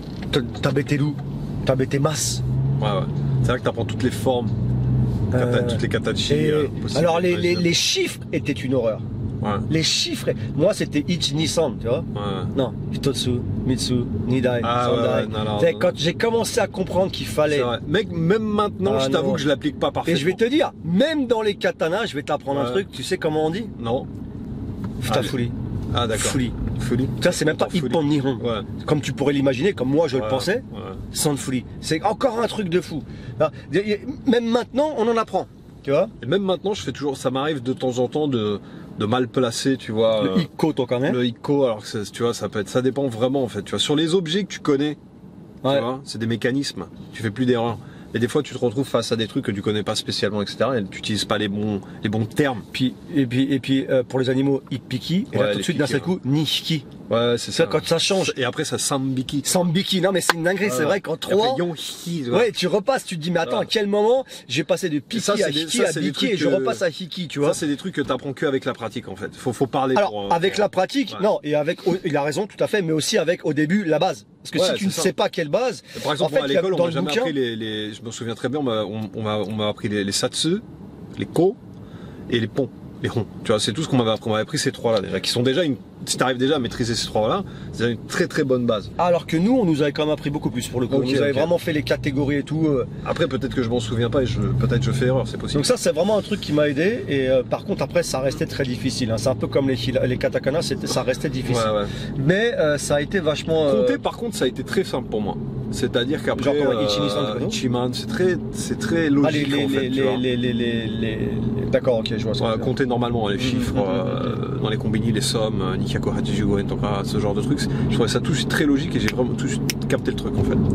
Tabete Lu, Tabete Mas. Ouais, ouais. C'est vrai que t'apprends toutes les formes, kata- Euh, toutes les katachi. Et euh, possibles. alors les, Ouais, les, je- les chiffres étaient une horreur. Ouais, Les chiffres, moi c'était Ichi Nisan, tu vois. ouais. Non, Hitotsu, Mitsu, Nidai, Ah, Sandai. ouais, ouais, non, non, C'est non. quand j'ai commencé à comprendre qu'il C'est fallait. vrai. Mec, même maintenant, Ah, je t'avoue non. que je l'applique pas Et parfaitement. je vais te dire, même dans les katanas, je vais t'apprendre un Ouais. truc, tu sais comment on dit Non. Futafuri. Ah, d'accord. Furi. Fuli. Ça c'est même pas Furi. Ippon Nihon. Ouais. Comme tu pourrais l'imaginer, comme moi je le Ouais, pensais, ouais. sans Furi. C'est encore un truc de fou. Ah, y- y- Même maintenant, on en apprend. Tu vois Et même maintenant, je fais toujours. Ça m'arrive de temps en temps de, de mal placer, tu vois. Le euh, Ikko Tokane. le Ikko, alors que c'est- tu vois, ça peut être. Ça dépend vraiment en fait. Tu vois, sur les objets que tu connais, Ouais. tu vois, c'est des mécanismes. Tu fais plus d'erreurs. Et des fois, tu te retrouves face à des trucs que tu connais pas spécialement, et cetera. Et tu n'utilises pas les bons, les bons termes. Puis, et puis, et puis euh, pour les animaux, Ippiki, et Ouais, là tout les de suite d'un piki, seul coup, Nihiki. Ouais, c'est Ça, ça. quand ça change. Et après, ça Sambiki. Sambiki, non mais c'est une dinguerie, c'est Ouais. vrai qu'en Et après, trois, Yonhiki, tu vois. ouais, tu repasses, tu te dis mais attends, Ouais. à quel moment j'ai passé de Piki ça, c'est à des- Hiki ça, à c'est des Biki et trucs je que- repasse à Hiki, tu Ça, vois. c'est des trucs que tu apprends que avec la pratique en fait. Faut, faut parler. Alors pour, euh, avec pour- la pratique, Ouais. non, et avec, oh, il a raison tout à fait, mais aussi avec au début la base. Parce que Ouais, si tu c'est ne ça. sais pas quelle base, Par exemple, en fait, moi, à il y a- l'école, on dans m'a le jamais bouquin- appris les, les- Je me souviens très bien, on m'a on, on m'a- on m'a appris les, les satsu, les ko et les pons, les ronds. Tu vois, c'est tout ce qu'on m'avait appris. On m'avait appris ces trois-là déjà, qui sont déjà une. Si t'arrives déjà à maîtriser ces trois-là, c'est une très très bonne base. alors que nous, on nous avait quand même appris beaucoup plus pour le coup. Ok, on nous avait ok. vraiment fait les catégories et tout. euh. Après, peut-être que je m'en souviens pas et je peut-être je fais erreur, c'est possible. Donc ça, c'est vraiment un truc qui m'a aidé. Et euh, par contre, après, ça restait très difficile. hein. C'est un peu comme les, hila- les katakana, c'était- ça restait difficile. Ouais, ouais. Mais euh, ça a été vachement. euh, Compter, par contre, ça a été très simple pour moi. C'est-à-dire qu'après, Genre comment, Ichi-Nisan, tu vois Ichiman, c'est très, c'est très ah, les, logique les, en fait. les, tu vois. les, les, les, les- les- D'accord, ok, je vois ça. Voilà, compter normalement les chiffres, mhm, euh, dans les combini, les sommes, euh, Nikako Hachijugo, Entoka, ce genre de trucs. Je trouvais ça tout de suite très logique et j'ai vraiment tout de suite capté le truc en fait.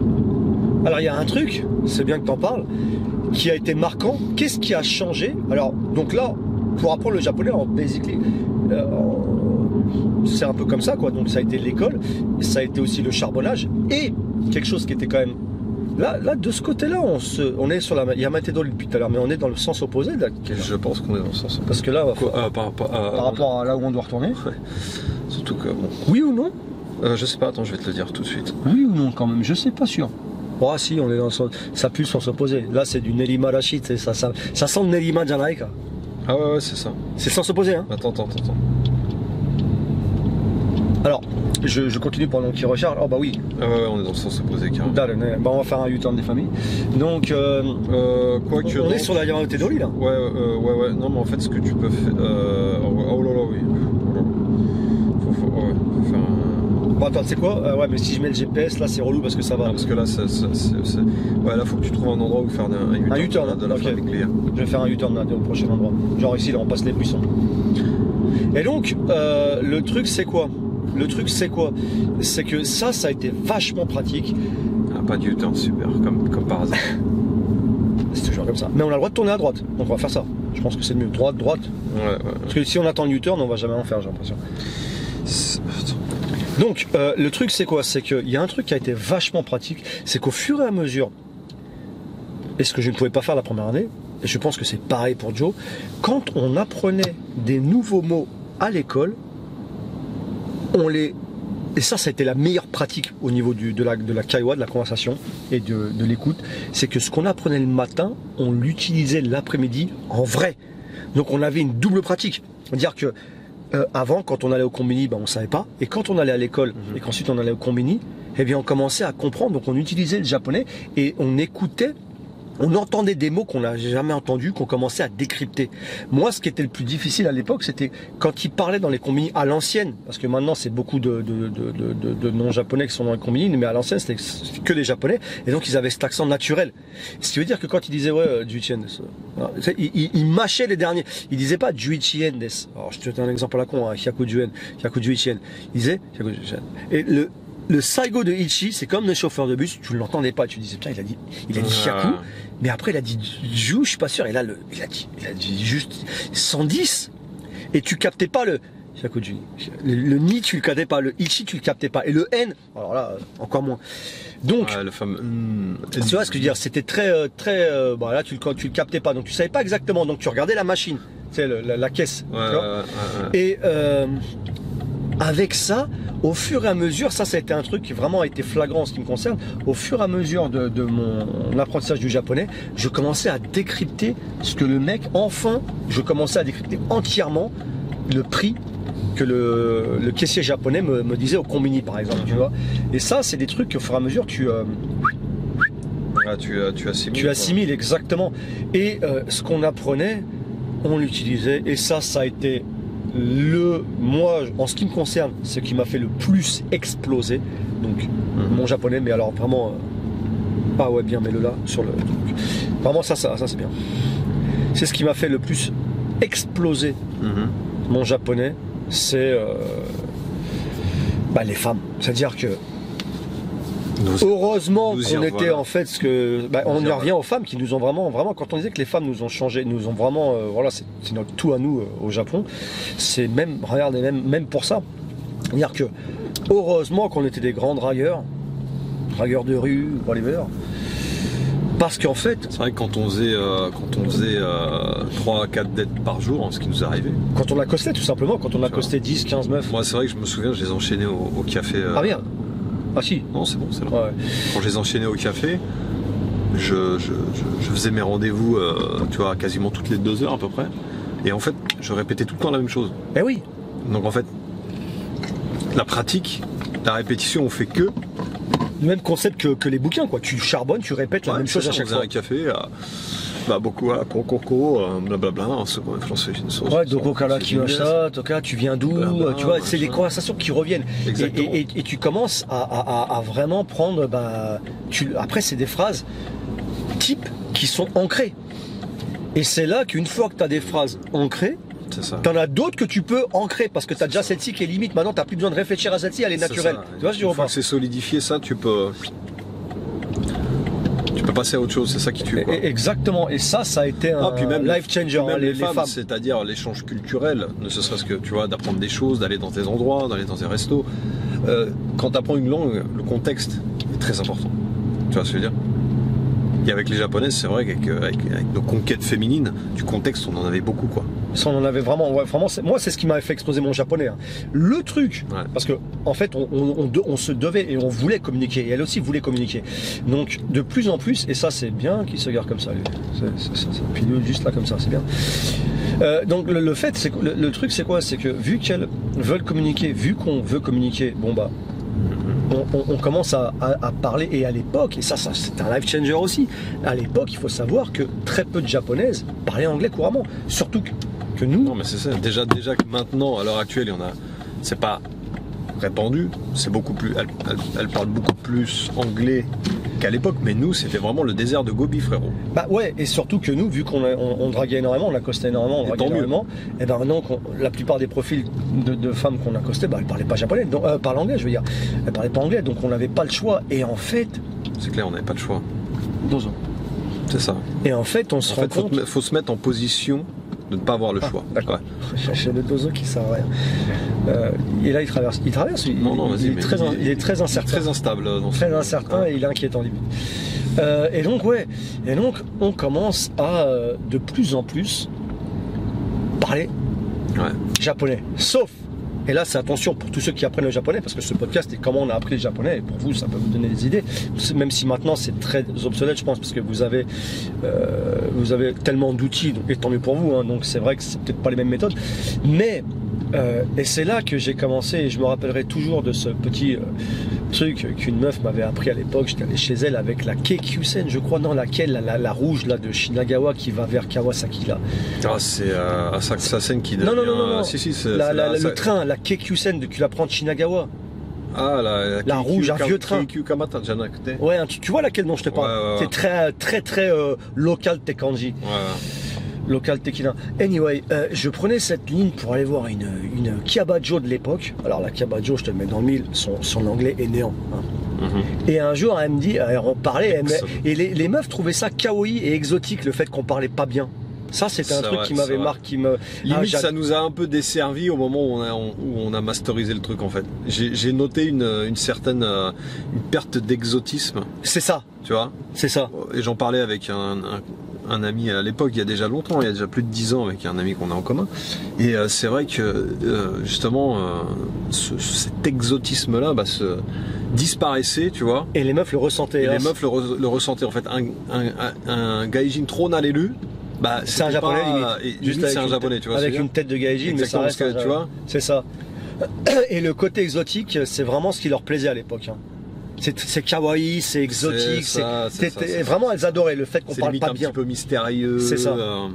Alors il y a un truc, c'est bien que tu en parles, qui a été marquant. Qu'est-ce qui a changé? Alors, donc là, pour apprendre le japonais, en basically, euh, en- c'est un peu comme ça, quoi. Donc ça a été l'école, ça a été aussi le charbonnage, et quelque chose qui était quand même. Là, là de ce côté-là, on, se, on est sur la. Il y a Matedol depuis tout à l'heure, mais on est dans le sens opposé. Là, Je pense qu'on est dans ce sens. parce que là, Quoi, euh, par, par- euh, par rapport à là où on doit retourner. Surtout que bon. Oui ou non? Euh, je sais pas, attends, je vais te le dire tout de suite. Oui ou non, quand même, je sais pas sûr. Oh, si, on est dans le sens. Ça pue sans s'opposer. Là, c'est du Nerima Rashi, tu sais, ça, ça, ça sent le Nerima Janaika. Ah ouais, ouais, c'est ça. C'est sans s'opposer, hein. Attends, attends, attends. Alors, je, je continue pendant qu'il recharge. Oh, bah oui. Ah ouais, ouais, on est dans le sens opposé carrément. Darren, hein. Bah, on va faire un U-turn des familles. Donc, euh, Euh, quoi que. on non, est sur la Yamato Dori, là. Ouais, euh, ouais, ouais. Non, mais en fait, ce que tu peux faire. Euh... Oh, oh là là, oui. Oh là. Faut, faut, ouais, faut faire un. Bon, attends, c'est quoi euh, Ouais, mais si je mets le G P S, là, c'est relou parce que ça va. Non, parce que là, c'est, c'est, c'est... ouais, là, faut que tu trouves un endroit où faire un U-turn. Un U-turn, de la ok. fin avec les... Je vais faire un U-turn là, au prochain endroit. Genre ici, là, on passe les buissons. Et donc, euh, le truc, c'est quoi Le truc, c'est quoi C'est que ça, ça a été vachement pratique. Ah, pas de U-turn, super, comme, comme par hasard. C'est toujours comme ça. Mais on a le droit de tourner à droite, donc on va faire ça. Je pense que c'est mieux. Droite, droite. Ouais, ouais. Parce que si on attend le U-turn, on va jamais en faire, j'ai l'impression. Donc, euh, le truc, c'est quoi? C'est qu'il y a un truc qui a été vachement pratique, c'est qu'au fur et à mesure, et ce que je ne pouvais pas faire la première année, et je pense que c'est pareil pour Joe, quand on apprenait des nouveaux mots à l'école, on les... Et ça, ça a été la meilleure pratique au niveau du, de, la, de la kaiwa, de la conversation et de, de l'écoute, c'est que ce qu'on apprenait le matin, on l'utilisait l'après-midi en vrai. Donc on avait une double pratique. C'est-à-dire que euh, avant, quand on allait au combini, ben, on ne savait pas. Et quand on allait à l'école mmh. et qu'ensuite on allait au combini, eh bien on commençait à comprendre. Donc on utilisait le japonais et on écoutait. On entendait des mots qu'on n'a jamais entendus, qu'on commençait à décrypter. Moi, ce qui était le plus difficile à l'époque, c'était quand ils parlaient dans les combini à l'ancienne, parce que maintenant c'est beaucoup de, de, de, de, de non-japonais qui sont dans les combini, mais à l'ancienne c'était que des japonais, et donc ils avaient cet accent naturel. Ce qui veut dire que quand ils disaient ouais, Juichien des, ils, ils, ils mâchaient les derniers. Ils disaient pas Juichien des. Alors je te donne un exemple à la con, hein, Hyaku Juen, Hyaku Juichien. Ils disaient Hyaku Juichien. Et le Le saigo de Ichi, c'est comme le chauffeur de bus, tu ne l'entendais pas, tu disais, putain, il a dit, il a dit Hyaku, mais après il a dit Ju, je suis pas sûr, et là, le, il, a dit, il a dit juste cent dix, et tu captais pas le Hyaku Ju. Le, le Ni, tu le captais pas, le Ichi, tu le captais pas, et le N, alors là, encore moins. Donc, ouais, le fameux... mmh, tu vois ce que je veux dire, c'était très, très, euh, bon là, tu le, tu le captais pas, donc tu savais pas exactement, donc tu regardais la machine, tu sais, le, la, la caisse, ouais, tu vois, ouais, ouais, ouais. et euh, avec ça, au fur et à mesure, ça, ça a été un truc qui vraiment a été flagrant en ce qui me concerne. Au fur et à mesure de, de mon apprentissage du japonais, je commençais à décrypter ce que le mec, enfin, je commençais à décrypter entièrement le prix que le, le caissier japonais me, me disait au combini, par exemple, tu vois. Et ça, c'est des trucs qu'au fur et à mesure, tu... Euh, ah, tu, tu assimiles. Tu assimiles, quoi. Exactement. Et euh, ce qu'on apprenait, on l'utilisait. Et ça, ça a été... Le, moi, en ce qui me concerne, ce qui m'a fait le plus exploser, donc mmh. mon japonais, mais alors vraiment, euh, ah ouais, bien, mets-le là, sur le truc. Vraiment, ça, ça, ça c'est bien. C'est ce qui m'a fait le plus exploser mmh. mon japonais, c'est euh, bah, les femmes. C'est-à-dire que Nous, heureusement qu'on était voilà. en fait ce que bah, on y revient aux femmes qui nous ont vraiment vraiment quand on disait que les femmes nous ont changé, nous ont vraiment euh, voilà c'est notre tout à nous euh, au Japon. C'est même regardez même même pour ça. C'est-à-dire que heureusement qu'on était des grands dragueurs, dragueurs de rue, whatever. Parce qu'en fait, c'est vrai que quand on faisait euh, quand on faisait euh, trois à quatre dates par jour, ce qui nous est arrivé. Quand on accostait tout simplement, quand on accostait dix, quinze meufs. Moi c'est vrai que je me souviens, je les enchaînais au, au café. Euh, ah bien. Ah si. Non c'est bon, c'est là. Ouais. Quand je les enchaînais au café, je, je, je, je faisais mes rendez-vous, euh, tu vois, quasiment toutes les deux heures à peu près. Et en fait, je répétais tout le temps la même chose. Eh oui. Donc en fait, la pratique, la répétition, on fait que. Le même concept que, que les bouquins, quoi. Tu charbonnes, tu répètes la ouais, même chose ça, à chaque fois. On faisait un café, à, bah beaucoup à Coco, blablabla, en second influence une sauce. Ouais, Doko Kala Kimashita, Toka, tu viens d'où, tu vois, c'est des conversations qui reviennent. Exactement. Et, et, et, et tu commences à, à, à vraiment prendre, bah, tu, après c'est des phrases types qui sont ancrées. Et c'est là qu'une fois que tu as des phrases ancrées, t'en as d'autres que tu peux ancrer parce que tu as déjà celle-ci qui est limite. Maintenant, tu n'as plus besoin de réfléchir à celle-ci, elle est naturelle. Tu vois, je Une fois que c'est solidifié, ça, tu peux. Tu peux passer à autre chose, c'est ça qui tue. Quoi. Exactement, et ça, ça a été un ah, même life changer. Même hein, les, les, femmes, les femmes. C'est-à-dire l'échange culturel, ne serait-ce que tu vois, d'apprendre des choses, d'aller dans tes endroits, d'aller dans tes restos. Euh, quand tu apprends une langue, le contexte est très important. Tu vois ce que je veux dire? Et avec les japonaises, c'est vrai qu'avec avec, avec nos conquêtes féminines, du contexte, on en avait beaucoup, quoi. Ça, on en avait vraiment, ouais, vraiment. Moi, c'est ce qui m'avait fait exploser mon japonais. Hein. Le truc, ouais. Parce que en fait, on, on, on, on se devait et on voulait communiquer. Et elle aussi voulait communiquer. Donc, de plus en plus, et ça, c'est bien qu'il se garde comme ça. Puis juste là, comme ça, c'est bien. Euh, donc, le, le fait, c'est le, le truc, c'est quoi? C'est que vu qu'elles veulent communiquer, vu qu'on veut communiquer, bon bah. On, on, on commence à, à, à parler, et à l'époque, et ça, ça c'est un life changer aussi, à l'époque il faut savoir que très peu de japonaises parlaient anglais couramment, surtout que, que nous... Non mais c'est ça, déjà, déjà que maintenant, à l'heure actuelle, il y en a, c'est pas répandue, c'est beaucoup plus, elle, elle, elle parle beaucoup plus anglais qu'à l'époque, mais nous c'était vraiment le désert de Gobi, frérot. Bah ouais, et surtout que nous, vu qu'on on, on draguait énormément, on accostait énormément, on draguait énormément, et ben maintenant la plupart des profils de, de femmes qu'on accostait, bah elles parlaient pas japonais, donc euh, parlaient anglais, je veux dire, elles parlaient pas anglais, donc on n'avait pas le choix. Et en fait, c'est clair, on n'avait pas le choix. Deux ans. C'est ça. Et en fait, on se en rend fait, compte. Il faut se mettre en position de ne pas avoir le ah, choix. D'accord. Ouais. J'ai le dozo qui sert à rien. Euh, et là, il traverse. Il traverse. Il, non, non, il, est, très, il, il est très incertain. Très instable. Dans très ce... incertain ouais. Et il est inquiétant limite. Euh, et donc ouais. Et donc on commence à euh, de plus en plus parler ouais. japonais. Sauf. Et là, c'est attention pour tous ceux qui apprennent le japonais, parce que ce podcast est comment on a appris le japonais, et pour vous, ça peut vous donner des idées, même si maintenant c'est très obsolète, je pense, parce que vous avez, euh, vous avez tellement d'outils, et tant mieux pour vous, hein, donc c'est vrai que c'est peut-être pas les mêmes méthodes, mais, euh, et c'est là que j'ai commencé, et je me rappellerai toujours de ce petit euh, truc qu'une meuf m'avait appris à l'époque, j'étais allé chez elle avec la Kekyusen, je crois, non, laquelle, la, la, la rouge là, de Shinagawa qui va vers Kawasaki là. Ah, c'est euh, Asakusa-sen qui devient... Non, non, non, non, non. Si, si, c'est, la, c'est la, la, le ça... train, la Kekyusen de, tu la prends de Shinagawa. Ah, la, la, la rouge, un vieux train. Ouais, tu, tu vois laquelle dont je te parle. Ouais, ouais, ouais. C'est très, très, très euh, local Tekanji. Ouais. Local Tekina. Anyway, euh, je prenais cette ligne pour aller voir une, une Kyabajo de l'époque. Alors la Kyabajo, je te le mets dans le mille, son, son anglais est néant. Hein. Mm-hmm. Et un jour, elle me dit, on parlait, elle me, et les, les meufs trouvaient ça kawaii et exotique, le fait qu'on parlait pas bien. Ça, c'était un truc vrai, qui m'avait marqué, qui me... Limite, ah, ça nous a un peu desservi au moment où on a, où on a masterisé le truc, en fait. J'ai noté une, une certaine une perte d'exotisme. C'est ça. Tu vois? C'est ça. Et j'en parlais avec un, un, un ami à l'époque, il y a déjà longtemps, il y a déjà plus de dix ans, avec un ami qu'on a en commun. Et euh, c'est vrai que, euh, justement, euh, ce, cet exotisme-là, bah, se disparaissait, tu vois. Et les meufs le ressentaient. Et les meufs le, re, le ressentaient. En fait, un, un, un, un gaijin trop nalélu, bah, c'est un japonais pas, limite. Et, limite c'est un japonais, tu vois. Avec une tête de gaijin, mais ça reste que, tu vois. C'est ça. Et le côté exotique, c'est vraiment ce qui leur plaisait à l'époque. Hein. C'est kawaii, c'est exotique, c'est vraiment elles adoraient le fait qu'on parle pas un bien. Un petit peu mystérieux. C'est ça. Euh...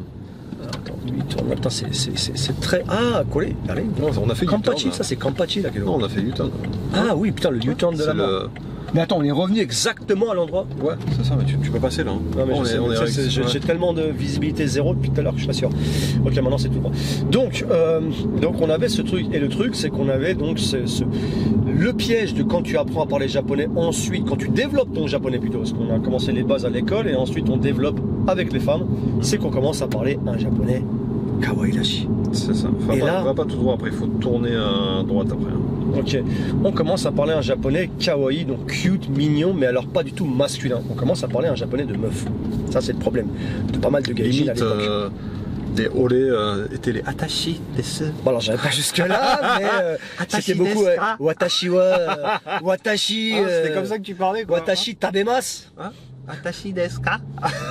Attends, c'est très ah collé. Allez, non, on a fait Kampachi, ça c'est Kampachi là. Non, on a fait U-turn. Ah oui, putain, le U-turn de la mort. Le... Mais attends, on est revenu exactement à l'endroit. Ouais, c'est ça, mais tu, tu peux passer là. Hein. Non, mais j'ai ouais. tellement de visibilité zéro depuis tout à l'heure que je suis pas sûr. Ok, maintenant c'est tout droit. Donc, euh, donc on avait ce truc, et le truc c'est qu'on avait donc ce, ce, le piège de quand tu apprends à parler japonais, ensuite, quand tu développes ton japonais plutôt, parce qu'on a commencé les bases à l'école et ensuite on développe avec les femmes, c'est qu'on commence à parler un japonais kawaii dashi. C'est ça. Enfin, et pas, là, va pas tout droit après, il faut tourner à droite après. Hein. Ok, on commence à parler un japonais kawaii, donc cute, mignon, mais alors pas du tout masculin. On commence à parler un japonais de meuf. Ça, c'est le problème de pas mal de gaijin à l'époque. Euh, des ore euh, étaient les atashi desu. Bon, alors j'avais pas jusque là, mais euh, c'était beaucoup euh, watashi wa, euh, watashi. Ah, c'était comme ça que tu parlais, quoi. Watashi tabemasu. Hein? Watashi desu ka?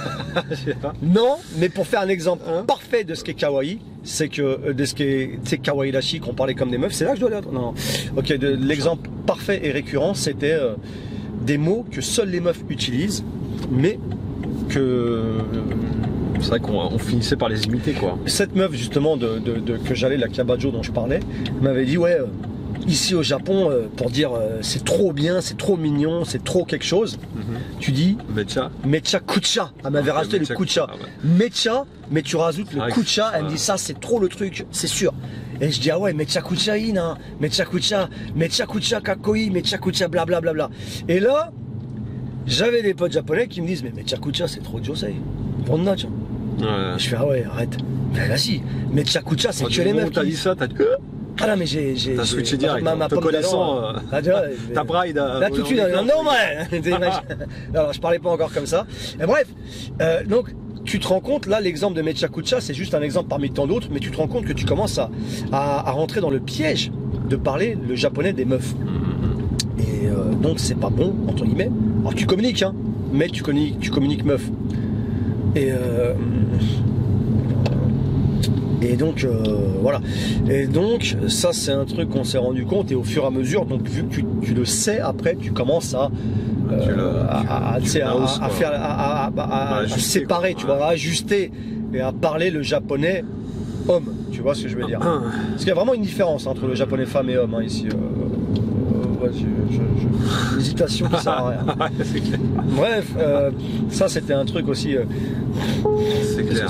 Non, mais pour faire un exemple hein? parfait de ce qui est kawaii, c'est que de ce qui est kawaii dashi, qu'on parlait comme des meufs, c'est là que je dois aller. Non, non. Ok, l'exemple parfait et récurrent, c'était euh, des mots que seules les meufs utilisent, mais que euh, c'est vrai qu'on finissait par les imiter, quoi. Cette meuf justement de, de, de que j'allais, la Kyabajo dont je parlais, m'avait dit ouais. Euh, Ici au Japon, euh, pour dire euh, c'est trop bien, c'est trop mignon, c'est trop quelque chose, mm-hmm. tu dis Mecha. Mecha kucha. Elle m'avait ah, rajouté le kucha. Ah, ouais. Mecha, mais tu rajoutes le ah, kucha. Elle me dit ça, c'est trop le truc, c'est sûr. Et je dis ah ouais, Mecha kucha ina, Mecha kucha, Mecha kucha kakoi, Mecha kucha blablabla. Bla, bla. Et là, j'avais des potes japonais qui me disent mais Mecha kucha c'est trop josei. Bon natch. Ouais. Je fais ah ouais, arrête. Mais vas-y, Mecha kucha c'est que les meufs. T'as dit ça, t'as dit. Ah non mais j'ai... T'as switché direct, ma, ma te connaissant, euh, ah, tu vois, ta bride... Là tout de suite, non, non, ouais. Alors je parlais pas encore comme ça. Et bref, euh, donc tu te rends compte, là l'exemple de Mecha kucha, c'est juste un exemple parmi tant d'autres, mais tu te rends compte que tu commences à, à, à rentrer dans le piège de parler le japonais des meufs. Et euh, donc c'est pas bon, entre guillemets. Alors tu communiques, hein, mais tu communiques, tu communiques meuf. Et... Euh, Et donc euh, voilà. Et donc ça c'est un truc qu'on s'est rendu compte et au fur et à mesure, donc vu que tu, tu le sais, après tu commences à euh, tu le, à, à, tu, à, à, à faire à, à, à, à ajuster, séparer, quoi. Tu vois, à ajuster et à parler le japonais homme. Tu vois ce que je veux dire? Parce qu'il y a vraiment une différence entre le japonais femme et homme hein, ici. Euh, quoi. Je, je, je... L'hésitation qui sert à rien. C'est clair. Bref, euh, ça c'était un truc aussi. Euh... C'est clair.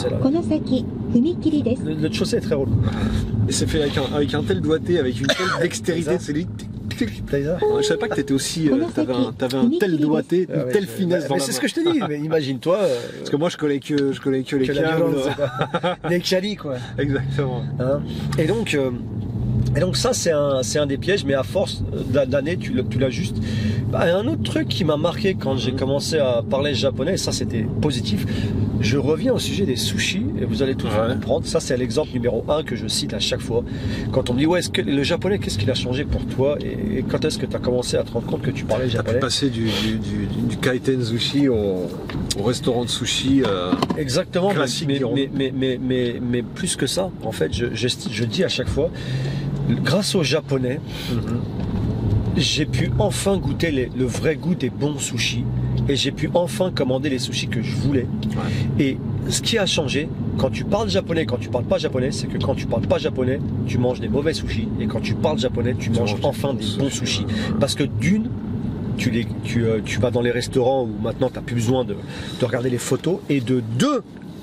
Le, le chaussée est très relou. Et c'est fait avec un, avec un tel doigté, avec une telle dextérité, c'est lui. Je savais pas que t'étais aussi, euh, t'avais un, t'avais un tel doigté, une Ah ouais, telle je... finesse bah, dans mais la c'est main. ce que je te dis, mais imagine-toi. Euh, Parce que moi je connais que, je connais que les que la câbles. violence, quoi. Les chalis, quoi. Exactement. Hein, et donc, euh, et donc ça c'est un, c'est un des pièges, mais à force d'années tu, tu l'as juste. Bah, un autre truc qui m'a marqué quand j'ai commencé à parler japonais, et ça c'était positif. Je reviens au sujet des sushis et vous allez tout ouais. comprendre. Ça c'est l'exemple numéro un que je cite à chaque fois. Quand on me dit ouais, est-ce que le japonais, qu'est-ce qu'il a changé pour toi et, et quand est-ce que tu as commencé à te rendre compte que tu parlais japonais? T'as pu passer du, du, du, du kaiten sushi au, au restaurant de sushi. Euh, Exactement. Classique, mais, mais, mais, mais, mais, mais plus que ça, en fait, je, je, je dis à chaque fois, grâce aux japonais, mm-hmm. j'ai pu enfin goûter les, le vrai goût des bons sushis. Et j'ai pu enfin commander les sushis que je voulais. Ouais. Et ce qui a changé, quand tu parles japonais, quand tu parles pas japonais, c'est que quand tu parles pas japonais, tu manges des mauvais sushis. Et quand tu parles japonais, tu, tu manges enfin des bons sushis. Parce que d'une, tu, les, tu, euh, tu vas dans les restaurants où maintenant tu n'as plus besoin de, de regarder les photos. Et de deux,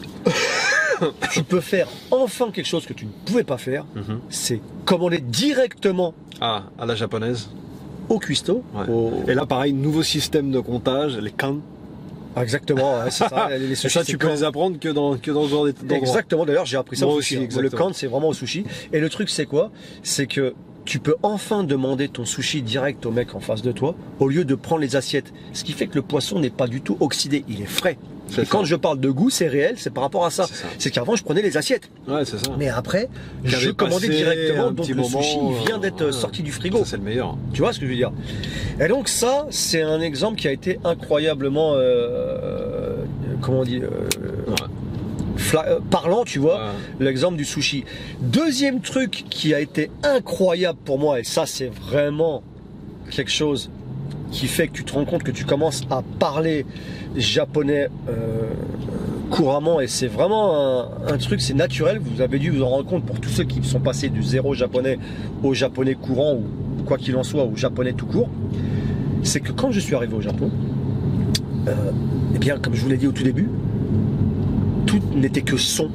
tu peux faire enfin quelque chose que tu ne pouvais pas faire. Mm-hmm. C'est commander directement ah, à la japonaise. Au cuistot. Ouais. Au... Et là, pareil, nouveau système de comptage, les kan. Ah, exactement, ouais, c'est ça. Les sushis, ça, tu peux quand... les apprendre que dans, que dans ce genre d'endroit. Exactement, d'ailleurs, j'ai appris ça Moi au aussi, sushi. Le kan, c'est vraiment au sushi. Et le truc, c'est quoi? C'est que tu peux enfin demander ton sushi direct au mec en face de toi, au lieu de prendre les assiettes. Ce qui fait que le poisson n'est pas du tout oxydé, il est frais. Et ça. Quand je parle de goût, c'est réel, c'est par rapport à ça. C'est qu'avant, je prenais les assiettes. Ouais, c'est ça. Mais après, je commandais directement, donc le moment, sushi il vient d'être ouais. sorti du frigo. Ça, c'est le meilleur. Tu vois ce que je veux dire? Et donc ça, c'est un exemple qui a été incroyablement, euh, comment on dit, euh, ouais. euh, parlant, tu vois, ouais. l'exemple du sushi. Deuxième truc qui a été incroyable pour moi, et ça, c'est vraiment quelque chose qui fait que tu te rends compte que tu commences à parler japonais euh, couramment, et c'est vraiment un, un truc, c'est naturel, vous avez dû vous en rendre compte pour tous ceux qui sont passés du zéro japonais au japonais courant, ou quoi qu'il en soit, au japonais tout court, c'est que quand je suis arrivé au Japon, euh, eh bien, comme je vous l'ai dit au tout début, tout n'était que son,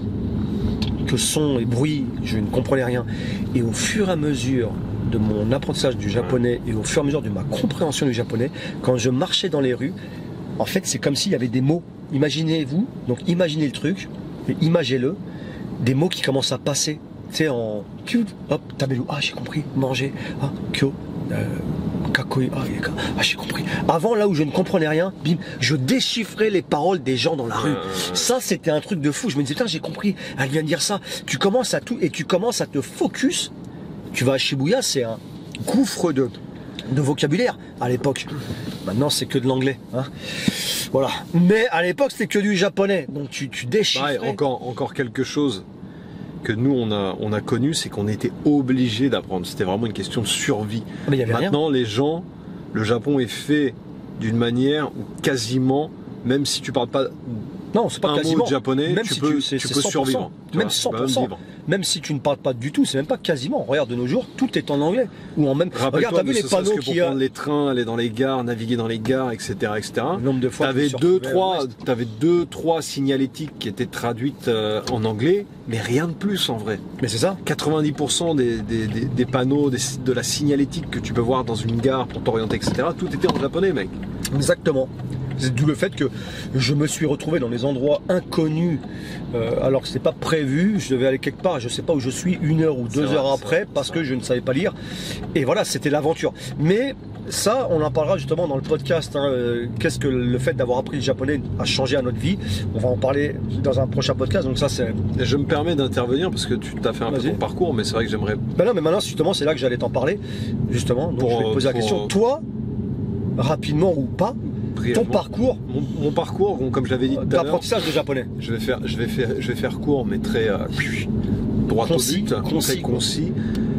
que son et bruit, je ne comprenais rien, et au fur et à mesure de mon apprentissage du japonais et au fur et à mesure de ma compréhension du japonais, quand je marchais dans les rues, en fait c'est comme s'il y avait des mots, imaginez-vous, donc imaginez le truc, et imagez-le, des mots qui commencent à passer, tu sais, en hop, tabelou, ah j'ai compris, manger, ah, kyo, euh, kakoi, ah, ah j'ai compris. Avant, là où je ne comprenais rien, bim, je déchiffrais les paroles des gens dans la rue. Ça, c'était un truc de fou. Je me disais, putain, j'ai compris, elle vient de dire ça. Tu commences à tout, et tu commences à te focus. Tu vas à Shibuya, c'est un gouffre de, de vocabulaire à l'époque. Maintenant, c'est que de l'anglais. Hein, voilà. Mais à l'époque, c'était que du japonais. Donc tu, tu déchiffrais. Ouais, encore, encore quelque chose que nous, on a, on a connu, c'est qu'on était obligé d'apprendre. C'était vraiment une question de survie. Mais y avait Maintenant, rien. les gens, le Japon est fait d'une manière où quasiment, même si tu parles pas non, c'est pas un quasiment. mot de japonais, même tu si peux, tu, tu peux survivre. Même cent pour cent. Même, même si tu ne parles pas du tout, c'est même pas quasiment. Regarde, de nos jours, tout est en anglais. Ou en même. Regarde, t'as vu les panneaux qu'il y a. Pour prendre les trains, aller dans les gares, naviguer dans les gares, et cetera, et cetera. Le nombre de fois. T'avais deux, trois, t'avais deux, trois signalétiques qui étaient traduites euh, en anglais, mais rien de plus en vrai. Mais c'est ça. quatre-vingt-dix pour cent des, des, des, des panneaux, des, de la signalétique que tu peux voir dans une gare pour t'orienter, et cetera. Tout était en japonais, mec. Exactement. C'est d'où le fait que je me suis retrouvé dans des endroits inconnus, euh, alors que c'était pas prévu. Je devais aller quelque part, je sais pas où je suis une heure ou deux vrai, heures après, parce ça. que je ne savais pas lire. Et voilà, c'était l'aventure. Mais ça, on en parlera justement dans le podcast. Hein, euh, Qu'est-ce que le fait d'avoir appris le japonais a changé à notre vie? On va en parler dans un prochain podcast. Donc ça, c'est. Je me permets d'intervenir parce que tu t'as fait un peu ton parcours, mais c'est vrai que j'aimerais. Ben non, mais maintenant, justement, c'est là que j'allais t'en parler. Justement, donc pour, je vais te poser pour... la question. Toi, rapidement ou pas, ton parcours, mon, mon parcours, bon, comme je l'avais dit tout à l'heure, d'apprentissage de japonais. Je vais faire, je vais faire, je vais faire court, mais très euh, droit concis, au but, concis, très concis.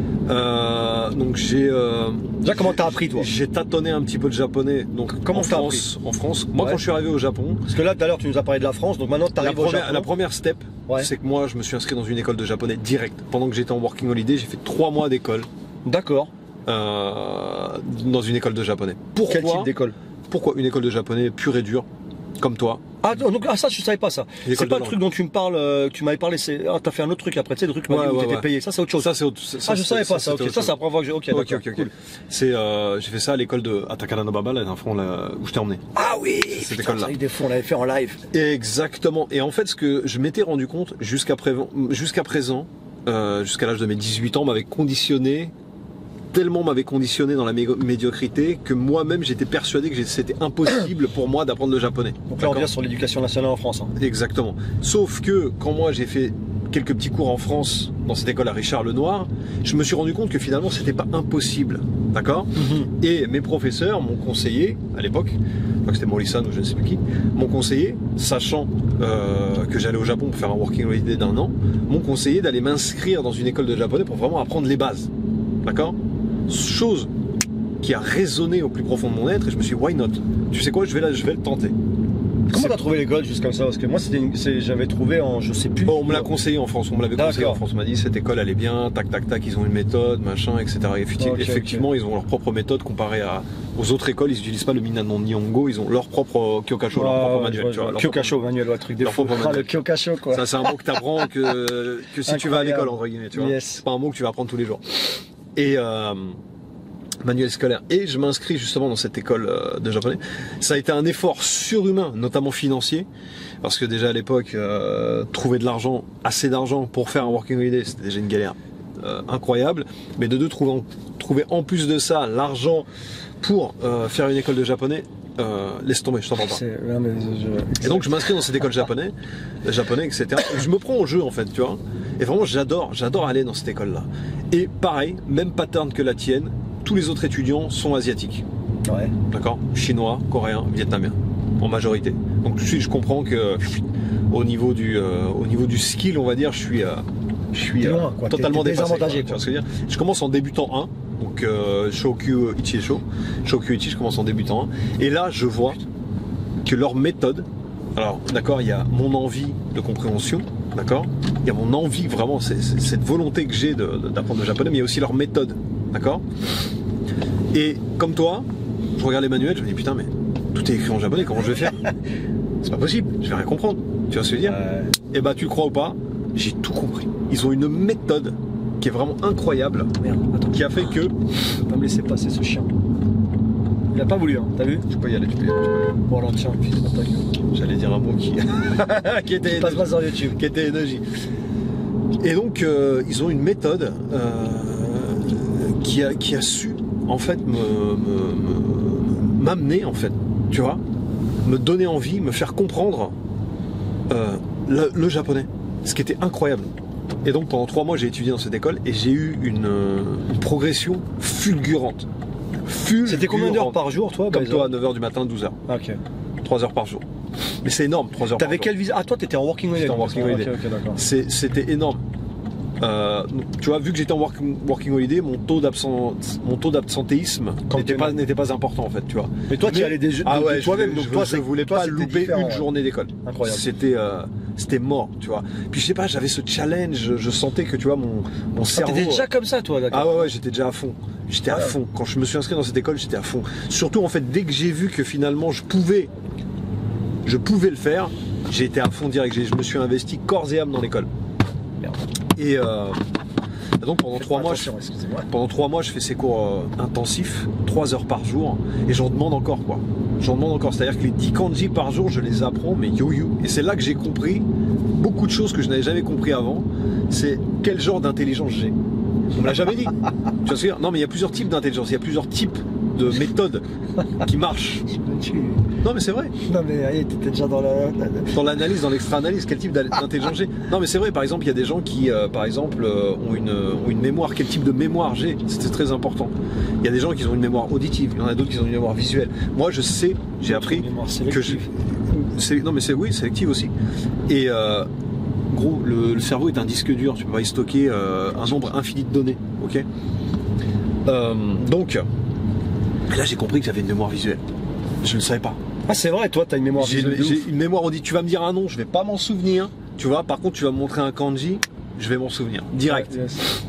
Euh, donc j'ai. Euh, Déjà, comment t'as appris, toi? J'ai tâtonné un petit peu de japonais. Donc comment t'as appris? En France, moi, ouais. quand je suis arrivé au Japon. Parce que là, tout à l'heure, tu nous as parlé de la France, donc maintenant, t'arrives au Japon. La première step, ouais. c'est que moi, je me suis inscrit dans une école de japonais direct. Pendant que j'étais en working holiday, j'ai fait trois mois d'école. D'accord. euh, dans une école de japonais. Pourquoi? Quel type d'école? Pourquoi une école de japonais pure et dure, comme toi? Ah, donc, ah ça je savais pas ça. C'est pas le truc dont tu me parles, euh, que tu m'avais parlé, c'est ah, t'as fait un autre truc après, tu sais, le truc ouais, où ouais, t'étais ouais. payé. Ça c'est autre chose. Ça c'est autre. Ah je savais pas ça. Ok. Ça c'est la première fois que j'ai. Ok. Ok ok ok. Cool. C'est euh, j'ai fait ça à l'école de Atakana Nobaba, là, fond, là, où je t'ai emmené. Ah oui. Cette école là. Des fois on l'avait fait en live. Exactement. Et en fait ce que je m'étais rendu compte jusqu'à présent, jusqu'à présent, euh, jusqu'à l'âge de mes dix-huit ans, m'avait conditionné. Tellement m'avait conditionné dans la médiocrité que moi-même j'étais persuadé que c'était impossible pour moi d'apprendre le japonais. Donc là on revient sur l'éducation nationale en France. Hein. Exactement. Sauf que quand moi j'ai fait quelques petits cours en France dans cette école à Richard Lenoir, je me suis rendu compte que finalement c'était pas impossible. D'accord. Mm-hmm. Et mes professeurs m'ont conseillé à l'époque, je crois que c'était Morrison ou je ne sais plus qui, m'ont conseillé, sachant euh, que j'allais au Japon pour faire un working holiday d'un an, m'ont conseillé d'aller m'inscrire dans une école de japonais pour vraiment apprendre les bases. D'accord. Chose qui a résonné au plus profond de mon être et je me suis dit why not, tu sais quoi, je vais là, je vais le tenter. Comment t'as trouvé l'école juste comme ça? Parce que moi c'était j'avais trouvé en je sais plus. Bon, on me l'a conseillé en France, on me l'avait conseillé en France, on m'a dit cette école elle est bien, tac tac tac, ils ont une méthode, machin, et cetera. Et effectivement, okay, effectivement okay. Ils ont leur propre méthode comparée à, aux autres écoles, ils n'utilisent pas le Minanon Nihongo, ils ont leur propre Kyokacho, ah, leur propre manuel. Ouais, tu vois, Kyokacho propre... manuel, le truc des fous. Ah, le Kyokacho quoi. Ça c'est un mot que t'apprends que, que si tu vas à l'école entre guillemets, tu vois. Yes. C'est pas un mot que tu vas apprendre tous les jours. Et euh, manuel scolaire, et je m'inscris justement dans cette école de japonais. Ça a été un effort surhumain, notamment financier, parce que déjà à l'époque, euh, trouver de l'argent, assez d'argent pour faire un working holiday, c'était déjà une galère euh, incroyable, mais de deux, trouver en, trouver en plus de ça l'argent pour euh, faire une école de japonais, euh, laisse tomber, je t'en parle pas. Ouais, mais je... Et donc je m'inscris dans cette école japonais, japonais, et cetera. Et je me prends au jeu en fait, tu vois, et vraiment j'adore, j'adore aller dans cette école-là. Et pareil, même pattern que la tienne, tous les autres étudiants sont asiatiques. Ouais. D'accord. Chinois, coréens, vietnamiens, en majorité. Donc tout de suite, je comprends que au niveau du, euh, au niveau du skill, on va dire, je suis, euh, je suis euh, loin, quoi. totalement désavantagé. Quoi. Tu vois, je commence en débutant un, donc euh, Shokyu Ichi-Sho. Shokyu Ichi, je commence en débutant un. Et là, je vois que leur méthode. Alors, d'accord, il y a mon envie de compréhension. D'accord. Il y a mon envie vraiment, c'est, c'est cette volonté que j'ai d'apprendre le japonais, mais il y a aussi leur méthode. D'accord. Et comme toi, je regarde les manuels, je me dis putain mais tout est écrit en japonais, comment je vais faire? C'est pas possible, je vais rien comprendre. Tu vois ce que je veux dire? euh... Et bah tu le crois ou pas, j'ai tout compris. Ils ont une méthode qui est vraiment incroyable. Merde, attends. Qui a fait que... Je peux pas me laisser passer ce chien. Il a pas voulu, hein, t'as vu? Tu peux y aller, tu peux y aller. Tu peux y aller. Bon alors tiens, puis c'est pas ta gueule. J'allais dire un mot qui... qui était... Qui passe pas sur YouTube. Qui était énergie. Et donc euh, ils ont une méthode... Euh... Qui a, qui a su en fait m'amener en fait, tu vois, me donner envie, me faire comprendre euh, le, le japonais, ce qui était incroyable. Et donc pendant trois mois j'ai étudié dans cette école et j'ai eu une, une progression fulgurante. fulgurante. C'était combien d'heures par jour toi? Comme toi, neuf heures du matin, douze heures. Ah, ok. trois heures par jour. Mais c'est énorme, trois heures par jour. T'avais quel visa? Ah toi t'étais en working holiday. J'étais en working holiday. Okay, okay, c'était énorme. Euh, tu vois, vu que j'étais en working, working holiday, mon taux d'absentéisme n'était pas, n'était pas important en fait, tu vois. Mais toi, tu y allais des jeux ah ouais, de toi-même, donc je, toi, je voulais pas louper une ouais. journée d'école. Incroyable. C'était, euh, c'était mort, tu vois. Puis je sais pas, j'avais ce challenge, je, je sentais que tu vois mon, mon cerveau. Ah, t'étais déjà comme ça, toi, d'accord. Ah ouais, ouais, j'étais déjà à fond. J'étais à ouais. fond. Quand je me suis inscrit dans cette école, j'étais à fond. Surtout en fait, dès que j'ai vu que finalement je pouvais, je pouvais le faire, j'ai été à fond direct. Je me suis investi corps et âme dans l'école. Merde. Et euh, donc pendant trois mois, je, pendant trois mois, je fais ces cours euh, intensifs, trois heures par jour, et j'en demande encore quoi. J'en demande encore, c'est-à-dire que les dix kanji par jour, je les apprends, mais yo-yo. Et c'est là que j'ai compris beaucoup de choses que je n'avais jamais compris avant. C'est quel genre d'intelligence j'ai. On me l'a jamais dit. Tu vois ce que je veux dire ? Non, mais il y a plusieurs types d'intelligence, il y a plusieurs types de méthodes qui marchent. Non mais c'est vrai. Non mais t'étais déjà dans la... Dans l'analyse, dans l'extra-analyse, quel type d'intelligence j'ai. Non mais c'est vrai, par exemple, il y a des gens qui, euh, par exemple, euh, ont, une, ont une mémoire. Quel type de mémoire j'ai ? C'était très important. Il y a des gens qui ont une mémoire auditive, il y en a d'autres qui ont une mémoire visuelle. Moi je sais, j'ai appris que je... Non mais c'est oui, sélective aussi. Et euh, gros, le, le cerveau est un disque dur, tu peux pas y stocker euh, un nombre infini de données, ok ? euh, Donc, là j'ai compris que j'avais une mémoire visuelle. Je ne le savais pas. Ah c'est vrai, toi t'as une mémoire visuelle. J'ai une mémoire, on dit tu vas me dire un nom, je vais pas m'en souvenir. Tu vois, par contre tu vas me montrer un kanji, je vais m'en souvenir direct. Ouais, yes.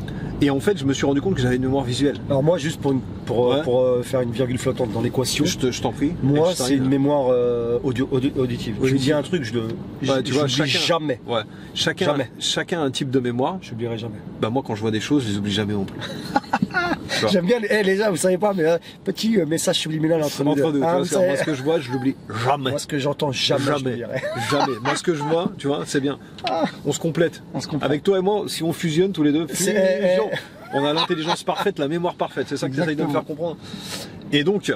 Et en fait, je me suis rendu compte que j'avais une mémoire visuelle. Alors moi, juste pour, une, pour, Ouais. pour euh, faire une virgule flottante dans l'équation, Je te- je t'en prie. moi, Et je c'est une mémoire euh, audio, audio- auditive. Je Auditive. lui dis un truc, je le Ouais, tu vois, j'oublie chacun- jamais. Ouais. Chacun, Jamais. chacun a un type de mémoire. Je n'oublierai jamais. Bah moi, quand je vois des choses, je les oublie jamais non plus. Tu vois. J'aime bien, les, eh, les gens, vous savez pas, mais euh, petit euh, message subliminal entre nous Entre deux. nous, tu Hein, vois, vous c'est- savez. moi, ce que je vois, je l'oublie jamais. Moi, ce que j'entends, jamais, je Jamais. l'oublierai. Jamais. Moi, ce que je vois, tu vois, c'est bien. On se complète. On se comprend. Avec toi et moi, si on fusionne tous les deux, C'est- fusion, on a l'intelligence parfaite, la mémoire parfaite. C'est ça que tu essayes de me faire comprendre. Et donc,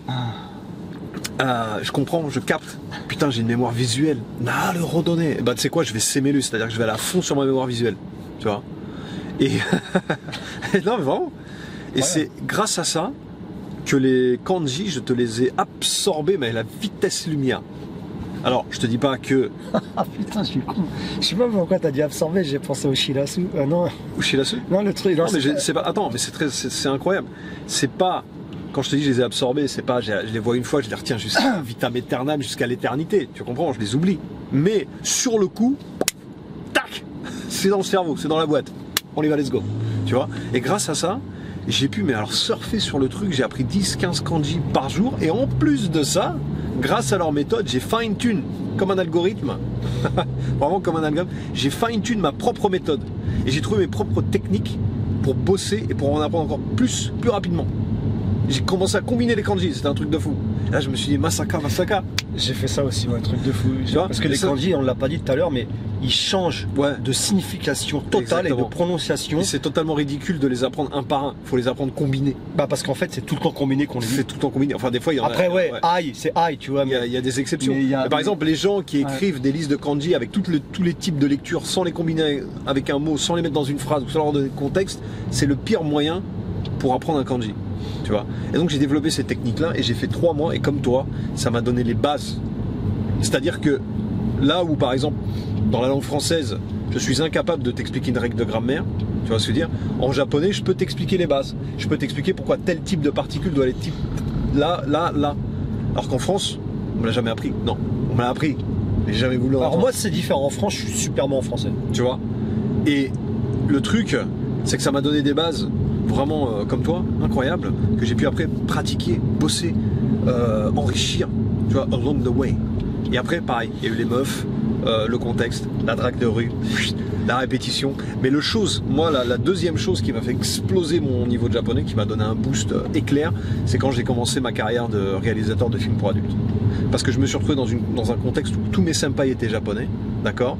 euh, je comprends, je capte. Putain, j'ai une mémoire visuelle. Ah, le redonner. Bah, tu sais quoi, je vais s'aimer, c'est-à-dire que je vais aller à fond sur ma mémoire visuelle. Tu vois. Et. Non, mais vraiment. Et c'est grâce à ça que les kanji, je te les ai absorbés, mais à la vitesse lumière. Alors, je te dis pas que. Ah putain, je suis con. Je sais pas pourquoi t'as dit absorber, j'ai pensé au Shirasu. Euh, non, Ushilasu. non, le truc. Non, Non, mais c'est j'ai- c'est pas. Attends, mais c'est très, c'est c'est incroyable. C'est pas. Quand je te dis je les ai absorbés, c'est pas. Je les vois une fois, je les retiens jusqu'à vitam aeternam, jusqu'à l'éternité. Tu comprends? Je les oublie. Mais sur le coup, tac, c'est dans le cerveau, c'est dans la boîte. On y va, let's go. Tu vois? Et grâce à ça, j'ai pu, mais alors surfer sur le truc. J'ai appris dix, quinze kanji par jour. Et en plus de ça, grâce à leur méthode, j'ai fine-tune comme un algorithme. Vraiment comme un algorithme. J'ai fine-tune ma propre méthode. Et j'ai trouvé mes propres techniques pour bosser et pour en apprendre encore plus, plus rapidement. J'ai commencé à combiner les kanji, c'était un truc de fou. Et là, je me suis dit, Masaka, Masaka. J'ai fait ça aussi, ouais, un truc de fou. Tu vois, Parce que et les ça- kanji, on l'a pas dit tout à l'heure, mais ils changent Ouais. de signification totale Exactement. et de prononciation. Et c'est totalement ridicule de les apprendre un par un. Il faut les apprendre combinés. Bah parce qu'en fait, c'est tout le temps combiné qu'on les C'est dit. tout le temps combiné. Enfin, des fois, il y en a. Après, ouais, aïe, c'est aïe, tu vois. Il y, Mais a, il y a des exceptions. Mais il y a- Mais par exemple, les gens qui Ouais. écrivent des listes de kanji avec toutes les- tous les types de lectures sans les combiner avec un mot, sans les mettre dans une phrase ou sans leur donner de contexte, c'est le pire moyen pour apprendre un kanji. Tu vois. Et donc j'ai développé cette technique-là et j'ai fait trois mois et comme toi, ça m'a donné les bases. C'est-à-dire que là où par exemple dans la langue française, je suis incapable de t'expliquer une règle de grammaire, tu vois ce que je veux dire, en japonais, je peux t'expliquer les bases. Je peux t'expliquer pourquoi tel type de particule doit aller type là, là, là. Alors qu'en France, on me l'a jamais appris. Non, on me l'a appris. Mais j'ai jamais voulu en alors entendre. moi, c'est différent. En France, je suis super bon en français. Tu vois. Et le truc, c'est que ça m'a donné des bases vraiment euh, comme toi, incroyables, que j'ai pu après pratiquer, bosser, euh, enrichir, tu vois, along the way. Et après, pareil, il y a eu les meufs, euh, le contexte, la drague de rue, la répétition. Mais le chose, moi, la, la deuxième chose qui m'a fait exploser mon niveau de japonais, qui m'a donné un boost euh, éclair, c'est quand j'ai commencé ma carrière de réalisateur de films pour adultes. Parce que je me suis retrouvé dans, une, dans un contexte où tous mes senpai étaient japonais, d'accord.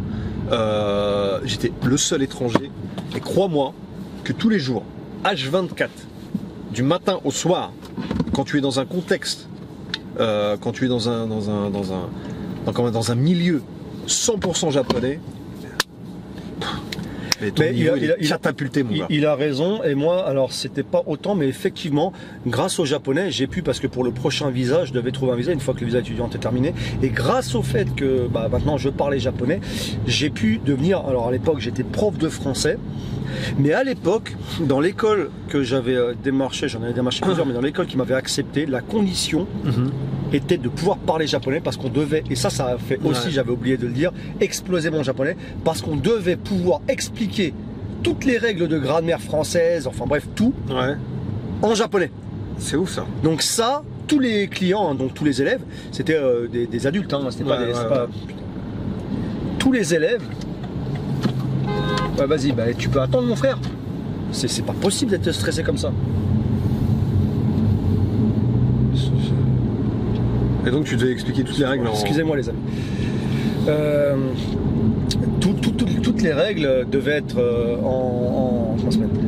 Euh, J'étais le seul étranger. Et crois-moi que tous les jours, H vingt-quatre, du matin au soir, quand tu es dans un contexte, euh, quand tu es dans un, dans un, dans un, dans, comment- dans un milieu cent pour cent japonais, mais ton Mais il niveau, a- il, il a- est il a- catapulté, mon Il, gars. il a raison, et moi, alors c'était pas autant, mais effectivement, grâce au japonais, j'ai pu, parce que pour le prochain visa, je devais trouver un visa une fois que le visa étudiant était terminé, et grâce au fait que bah, maintenant je parlais japonais, j'ai pu devenir, alors à l'époque j'étais prof de français, mais à l'époque, dans l'école que j'avais euh, démarché, j'en avais démarché plusieurs, mais dans l'école qui m'avait accepté, la condition Mhm. était de pouvoir parler japonais parce qu'on devait, et ça ça a fait aussi, Ouais. j'avais oublié de le dire, exploser mon japonais, parce qu'on devait pouvoir expliquer toutes les règles de grammaire française, enfin bref, tout, Ouais, en japonais. c'est ouf ça. Donc ça, tous les clients, hein, donc tous les élèves, c'était euh, des, des adultes, hein, c'était pas Ouais, des... ouais, c'est pas- Tous les élèves... Ouais, vas-y, bah, tu peux attendre mon frère. C'est c'est pas possible d'être stressé comme ça. Et donc tu devais expliquer toutes les règles en... Excusez-moi les amis. Euh, tout- tout- tout- toutes les règles devaient être euh, en, en, comment ça s'appelle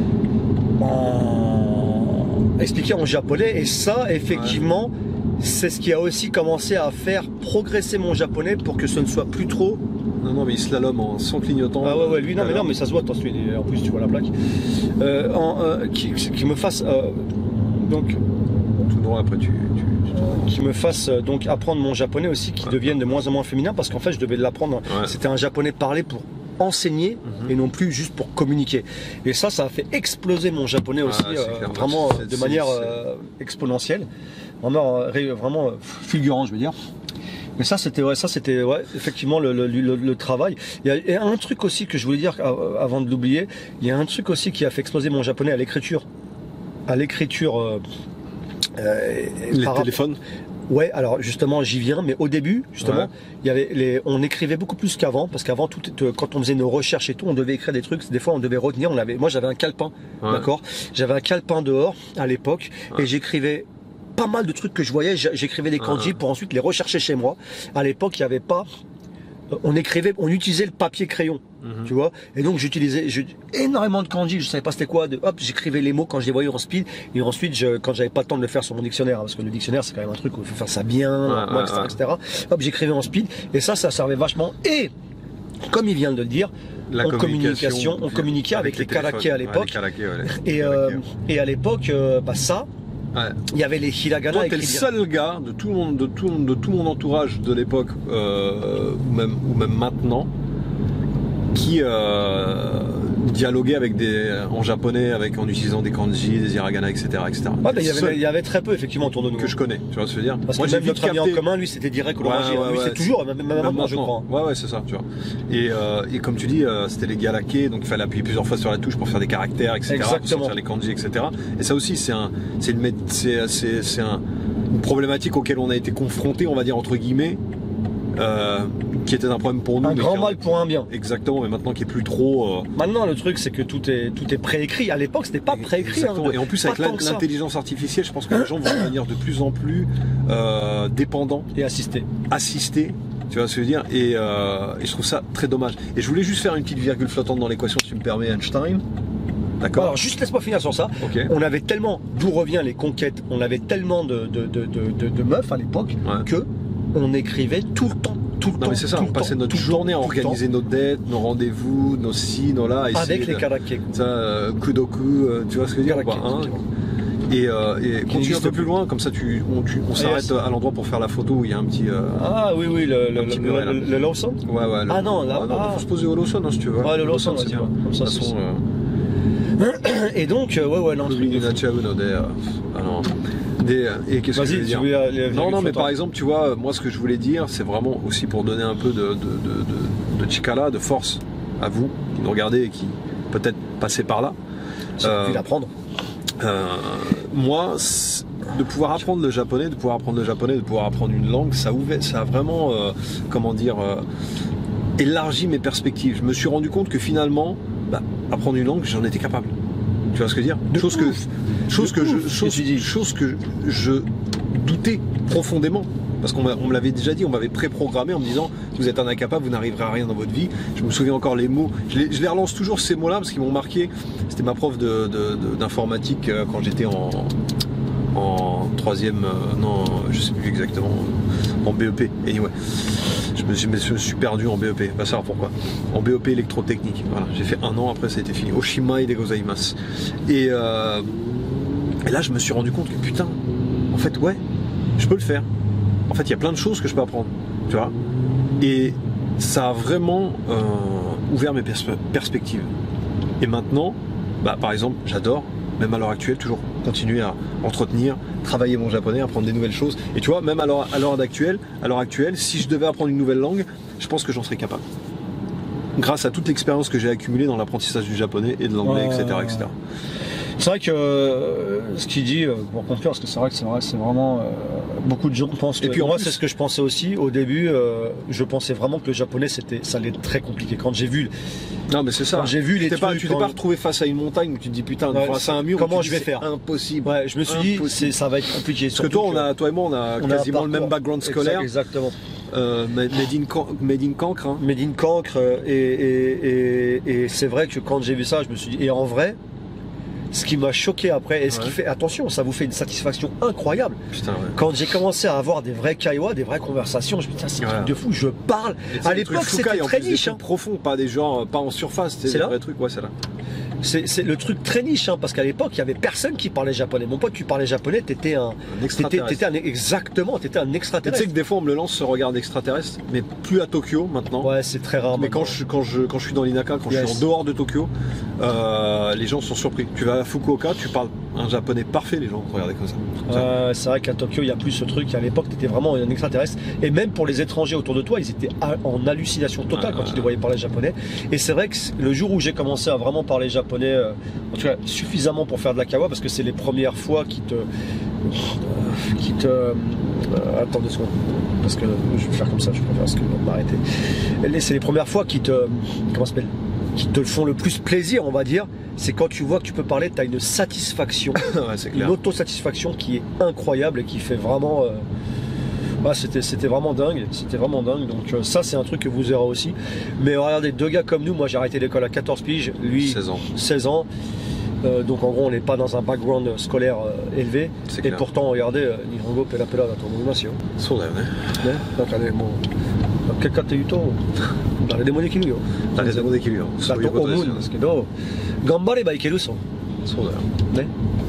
en expliquées en japonais, et ça effectivement c'est ce qui a aussi commencé à faire progresser mon japonais pour que ce ne soit plus trop. Non, non, mais il slalom en sans clignotant. Ah ouais ouais lui non mais Alors, non mais ça se voit, attention, il est- en plus tu vois la plaque. Euh, en, euh, qui, qui me fasse euh, donc Tout droit, après tu... tu, tu- qui me fasse euh, donc apprendre mon japonais aussi, qui Ouais. devienne de moins en moins féminin, parce qu'en fait je devais l'apprendre, Ouais. c'était un japonais parlé pour enseigner Mhm. et non plus juste pour communiquer, et ça ça a fait exploser mon japonais aussi, c'est euh, clair. vraiment C'est- euh, de c'est- manière c'est- euh, exponentielle, vraiment, euh, ré- vraiment euh, fulgurant je veux dire. Mais ça, c'était ouais, ça, c'était ouais, effectivement le, le, le, le travail. Il y, a, il y a un truc aussi que je voulais dire avant de l'oublier. Il y a un truc aussi qui a fait exploser mon japonais à l'écriture. À l'écriture. Euh, euh, les téléphones. Ouais, alors justement, j'y viens, mais au début, justement, ouais. il y avait les, on écrivait beaucoup plus qu'avant, parce qu'avant, tout, quand on faisait nos recherches et tout, on devait écrire des trucs. Des fois, on devait retenir. On avait, moi, j'avais un calepin, ouais. d'accord. J'avais un calepin dehors à l'époque, ouais. et j'écrivais pas mal de trucs que je voyais. J'écrivais des kanji ouais. pour ensuite les rechercher chez moi. À l'époque, il n'y avait pas. On écrivait, on utilisait le papier crayon, mm-hmm. tu vois. Et donc j'utilisais énormément de kanji. Je savais pas c'était quoi. De, hop, j'écrivais les mots quand je les voyais en speed. Et ensuite, je, quand j'avais pas le temps de le faire sur mon dictionnaire, parce que le dictionnaire c'est quand même un truc où il faut faire ça bien, ouais, ouais, et cetera, ouais. et cetera. Hop, j'écrivais en speed. Et ça, ça servait vachement. Et comme il vient de le dire, la on communication, on communiquait avec, avec les karaké à l'époque. Ouais, ouais, et, euh, et à l'époque, euh, bah ça. Ouais. Il y avait les hiragana. Toi, t'es le seul gars de tout le monde, de tout, de tout mon entourage de l'époque, euh, ou même, ou même maintenant, qui euh, dialoguait avec des, en japonais, avec en utilisant des kanji, des hiragana, et cetera, et cetera. Ouais, bah, il, y avait, il y avait très peu effectivement autour de nous que je connais. Tu vois ce que je veux dire? Parce Moi, que même notre ami en commun, lui, c'était direct au ouais, ouais, ouais, lui, ouais, c'est toujours, même, même, même maintenant, je crois. Ouais, ouais, c'est ça, tu vois. Et, euh, et comme tu dis, euh, c'était les galaké, donc il fallait appuyer plusieurs fois sur la touche pour faire des caractères, et cetera. Exactement. Pour sortir les kanji, et cetera. Et ça aussi, c'est un, c'est une, c'est, c'est, c'est un, une problématique auquel on a été confronté, on va dire entre guillemets. Euh, qui était un problème pour nous. Un grand mal pour un bien. Exactement, mais maintenant qui est plus trop. Euh... Maintenant, le truc, c'est que tout est tout est préécrit. À l'époque, c'était pas préécrit. Hein, et en plus, avec l'intelligence artificielle, je pense que les gens vont devenir de plus en plus euh, dépendants et assistés. Assistés. Tu vois ce que je veux dire, et, euh, et je trouve ça très dommage. Et je voulais juste faire une petite virgule flottante dans l'équation, si tu me permets, Einstein. D'accord. Alors juste laisse-moi finir sur ça. Okay. On avait tellement, d'où revient les conquêtes, on avait tellement de, de, de, de, de meufs à l'époque ouais. que on écrivait tout le temps. Tout le non temps, mais c'est ça, on passait notre journée à organiser nos dettes, nos rendez-vous, nos ci, nos là. Avec les karaké. Ça, euh, kudoku, euh, tu vois ce que je veux dire quoi, hein. Et, euh, et continue un peu plus loin, comme ça tu, on, tu, on s'arrête yes. à l'endroit pour faire la photo où il y a un petit. Euh, ah oui, oui, le, le, petit le, muret, le, le Lawson. Ouais, ouais. Le, ah non, là, ah, non, ah. faut se poser au Lawson hein, si tu veux. Ouais, le Lawson, c'est bien. Comme ça, façon, euh... Et donc, euh, ouais, ouais, non. Ah non. Des, et qu'est-ce que je veux dire les, Non, non, mais par exemple, tu vois, moi, ce que je voulais dire, c'est vraiment aussi pour donner un peu de, de, de, de, de chikala, de force à vous qui nous regardez et qui peut-être passez par là. J'ai euh, envie d'apprendre. Euh, moi, de pouvoir apprendre le japonais, de pouvoir apprendre le japonais, de pouvoir apprendre une langue, ça, ouvert, ça a vraiment, euh, comment dire, euh, élargi mes perspectives. Je me suis rendu compte que finalement, bah, apprendre une langue, j'en étais capable. Tu vois ce que je veux dire? Chose que, chose que je, chose, chose que je doutais profondément. Parce qu'on on me l'avait déjà dit, on m'avait préprogrammé en me disant vous êtes un incapable, vous n'arriverez à rien dans votre vie. Je me souviens encore les mots. Je les, je les relance toujours ces mots-là parce qu'ils m'ont marqué. C'était ma prof de, de, de, d'informatique quand j'étais en, en troisième, euh, non, je sais plus exactement, en B E P. Anyway. Je me, suis, je me suis perdu en B E P, pas savoir pourquoi. En B E P électrotechnique. Voilà, j'ai fait un an, après ça a été fini. Oshimai de gozaimasu. Et, euh, et là, je me suis rendu compte que putain, en fait, ouais, je peux le faire. En fait, il y a plein de choses que je peux apprendre, tu vois. Et ça a vraiment euh, ouvert mes pers perspectives. Et maintenant, bah, par exemple, j'adore, même à l'heure actuelle, toujours continuer à entretenir, travailler mon japonais, apprendre des nouvelles choses. Et tu vois, même à l'heure à l'heure actuelle, à l'heure actuelle, si je devais apprendre une nouvelle langue, je pense que j'en serais capable. Grâce à toute l'expérience que j'ai accumulée dans l'apprentissage du japonais et de l'anglais, ouais, et cetera, et cetera. C'est vrai que euh, ce qu'il dit, euh, pour conclure, parce que c'est vrai que c'est vrai, c'est vraiment euh, beaucoup de gens pensent. Que, et puis moi, plus... c'est ce que je pensais aussi au début. Euh, je pensais vraiment que le japonais, c'était, ça allait être très compliqué. Quand j'ai vu, non mais c'est ça. Quand j'ai vu les trucs, pas, tu t'es quand... pas retrouvé face à une montagne où tu te dis putain, ouais, face à un mur. Comment où je vais dis, faire? Impossible. Ouais, je me suis impossible. dit, c'est, ça va être compliqué. Parce que toi, on a, toi et moi, on a on quasiment a le même background scolaire. Exactement. Euh, made in made in cancre. Hein. Made in cancre. Et, et, et, et c'est vrai que quand j'ai vu ça, je me suis dit, et en vrai. Ce qui m'a choqué après, et ce ouais. qui fait, attention, ça vous fait une satisfaction incroyable. Putain, ouais. Quand j'ai commencé à avoir des vrais kaiwa, des vraies conversations, je me dis, c'est un ouais. truc de fou, je parle. À l'époque, c'était très niche. Hein. Profond, pas des gens, pas en surface, c'est des vrais trucs, ouais, c'est là. C'est, c'est le truc très niche, hein, parce qu'à l'époque, il y avait personne qui parlait japonais. Mon pote, tu parlais japonais, t'étais un, un extraterrestre. T'étais, t'étais un, exactement, t'étais un extraterrestre. Tu sais que des fois, on me le lance ce regard d'extraterrestre, mais plus à Tokyo maintenant. Ouais, c'est très rare. Mais quand je, quand, je, quand je suis dans l'Inaka, quand yes. je suis en dehors de Tokyo, euh, les gens sont surpris. Tu vas à Fukuoka, tu parles un japonais parfait, les gens regardaient comme ça. Euh, c'est vrai qu'à Tokyo, il n'y a plus ce truc. À l'époque, t'étais vraiment un extraterrestre. Et même pour les étrangers autour de toi, ils étaient en hallucination totale ah, quand ils les voyaient parler japonais. Et c'est vrai que le jour où j'ai commencé à vraiment parler japonais, euh, en tout cas suffisamment pour faire de la kawa, parce que c'est les premières fois qui te... Euh, qui te... Euh, attends deux secondes, parce que je vais faire comme ça, je préfère parce que m'arrêter. C'est les premières fois qui te... Comment ça s'appelle ? Qui te font le plus plaisir, on va dire, c'est quand tu vois que tu peux parler, tu as une satisfaction, ouais, c'est clair. Une autosatisfaction qui est incroyable et qui fait vraiment... Euh... Ah, c'était, c'était vraiment dingue, c'était vraiment dingue, donc euh, ça c'est un truc que vous aurez aussi. Mais regardez, deux gars comme nous, moi j'ai arrêté l'école à quatorze piges, lui seize ans. seize ans. Euh, donc en gros on n'est pas dans un background scolaire euh, élevé. C'est et clair. Pourtant regardez, euh, Nihongo pela pela da tomoimasu. そうだよね。 ね、なんかね、もう結果っていうと誰でもできるよ。 誰でもできるよ。 だと思うんですけど、頑張ればいけるそう。 そうだよ。 ね。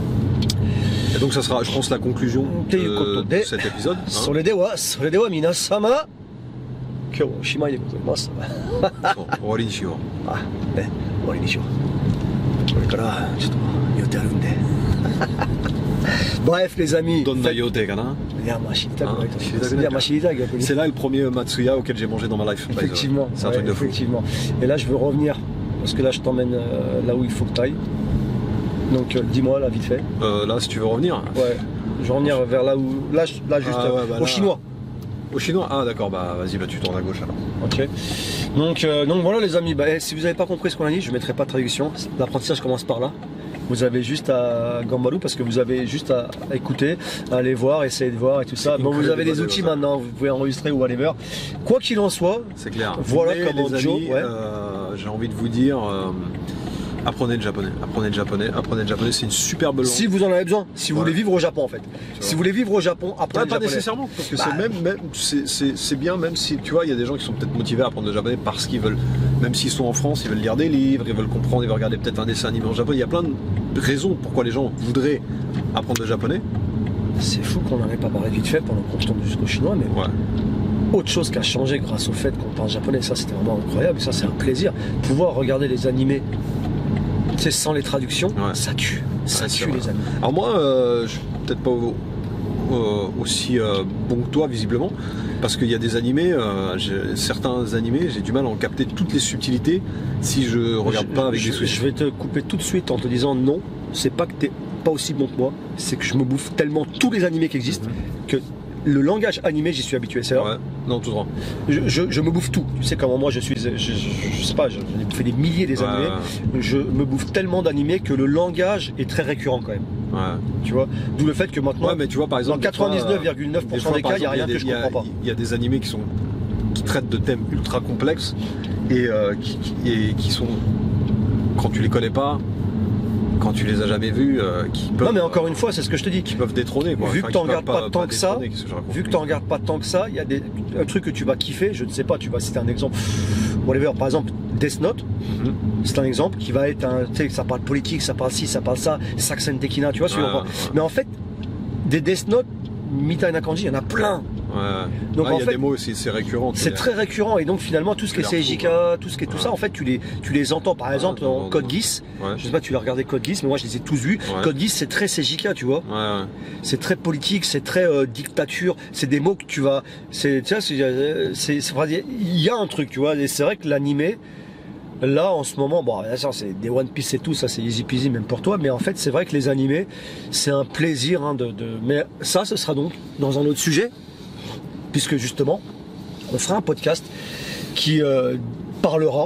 Et donc ça sera, je pense, la conclusion de, de cet épisode. Hein. それでは、それでは皆様、今日おしまいでございます。 終わりにしよう。 あ、ね、終わりにしよう。これからちょっと予定あるんで。Bref les amis. どんな予定かな。 いやまあ知りたくないと思う。いやまあ知りたい逆に。 C'est là le premier Matsuya auquel j'ai mangé dans ma life. Effectivement. C'est un ouais, truc de fou. Effectivement. Et là je veux revenir parce que là je t'emmène euh, là où il faut que tu ailles. Donc euh, dis-moi là vite fait. Euh, là si tu veux revenir. Ouais. Je vais revenir vers là où là, là juste ah, ouais, bah, au là... chinois. Au chinois. Ah d'accord, bah vas-y, bah tu tournes à gauche alors. Ok. Donc euh, donc voilà les amis. Bah, si vous n'avez pas compris ce qu'on a dit, je ne mettrai pas de traduction. L'apprentissage commence par là. Vous avez juste à gambaru parce que vous avez juste à écouter, à aller voir, essayer de voir et tout ça. Bon, vous avez des outils maintenant, vous pouvez enregistrer ou whatever. Quoi qu'il en soit, c'est clair. Voilà mais comment les Joe. Amis, Ouais. Euh, j'ai envie de vous dire. Euh... Apprenez le japonais, apprenez le japonais, apprenez le japonais, c'est une superbe langue. Si vous en avez besoin, si vous ouais. voulez vivre au Japon en fait. Si vous voulez vivre au Japon, apprenez ouais, le japonais. Pas nécessairement, parce que bah, c'est même, même c'est, c'est, c'est bien, même si tu vois, il y a des gens qui sont peut-être motivés à apprendre le japonais parce qu'ils veulent, même s'ils sont en France, ils veulent lire des livres, ils veulent comprendre, ils veulent regarder peut-être un dessin animé en japonais. Il y a plein de raisons pourquoi les gens voudraient apprendre le japonais. C'est fou qu'on n'en ait pas parlé vite fait pendant qu'on retourne jusqu'au chinois, mais ouais. Autre chose qui a changé grâce au fait qu'on parle japonais, ça c'était vraiment incroyable, ça c'est un plaisir. Pouvoir regarder les animés. C'est sans les traductions, ouais. ça tue, ça ouais, tue les amis. Alors moi, euh, je suis peut-être pas au, au, aussi euh, bon que toi visiblement, parce qu'il y a des animés, euh, certains animés, j'ai du mal à en capter toutes les subtilités si je regarde je, pas avec je, des sous-titres. Je vais te couper tout de suite en te disant non, c'est pas que t'es pas aussi bon que moi, c'est que je me bouffe tellement tous les animés qui existent mm-hmm. que le langage animé, j'y suis habitué, c'est vrai. Ouais, non, tout droit. Je, je, je me bouffe tout. Tu sais comment moi je suis, je, je, je sais pas, j'en ai bouffé des milliers des animés. Ouais. Je me bouffe tellement d'animés que le langage est très récurrent quand même. Ouais. Tu vois, d'où le fait que maintenant, ouais, mais tu vois, par exemple, dans quatre-vingt-dix-neuf virgule neuf pour cent des, des cas, il n'y a rien que je comprends pas. Il y a des animés qui sont qui traitent de thèmes ultra complexes et, euh, qui, qui, et qui sont, quand tu les connais pas, quand tu les as jamais vus, euh, qui peuvent. Non mais encore une fois, c'est ce que je te dis. Qui peuvent détrôner. Quoi. Vu enfin, que tu n'en regardes pas, pas tant pas que ça, vu que tu n'en regardes pas tant que ça, il y a des, un truc que tu vas kiffer. Je ne sais pas. Tu vas citer un exemple. Whatever. Par exemple, Death Note. Mm-hmm. C'est un exemple qui va être un. Tu sais, ça parle politique, ça parle ci, ça parle ça. Saxen Tekina, tu vois. Ouais, ouais. Mais en fait, des Death Note, Mitai Nakanji, il y en a plein. Ouais. Donc ah, en il y a fait, des mots aussi, c'est récurrent. C'est les... très récurrent et donc finalement tout ce qui est Seijika, tout ce qui est tout ouais. ça, en fait tu les, tu les entends par exemple ouais, dans Code Geass. Ouais. Je sais pas, tu l'as regardé Code Geass, mais moi je les ai tous vus. Ouais. Code Geass c'est très Seijika, tu vois. Ouais, ouais. C'est très politique, c'est très euh, dictature. C'est des mots que tu vas, c'est, tu vois, c'est, c'est, il y a un truc, tu vois. Et c'est vrai que l'animé. Là, en ce moment, bon, bien sûr, c'est des One Piece et tout, ça c'est easy peasy même pour toi, mais en fait, c'est vrai que les animés, c'est un plaisir, hein, de, de. Mais ça, ce sera donc dans un autre sujet, puisque justement, on fera un podcast qui euh, parlera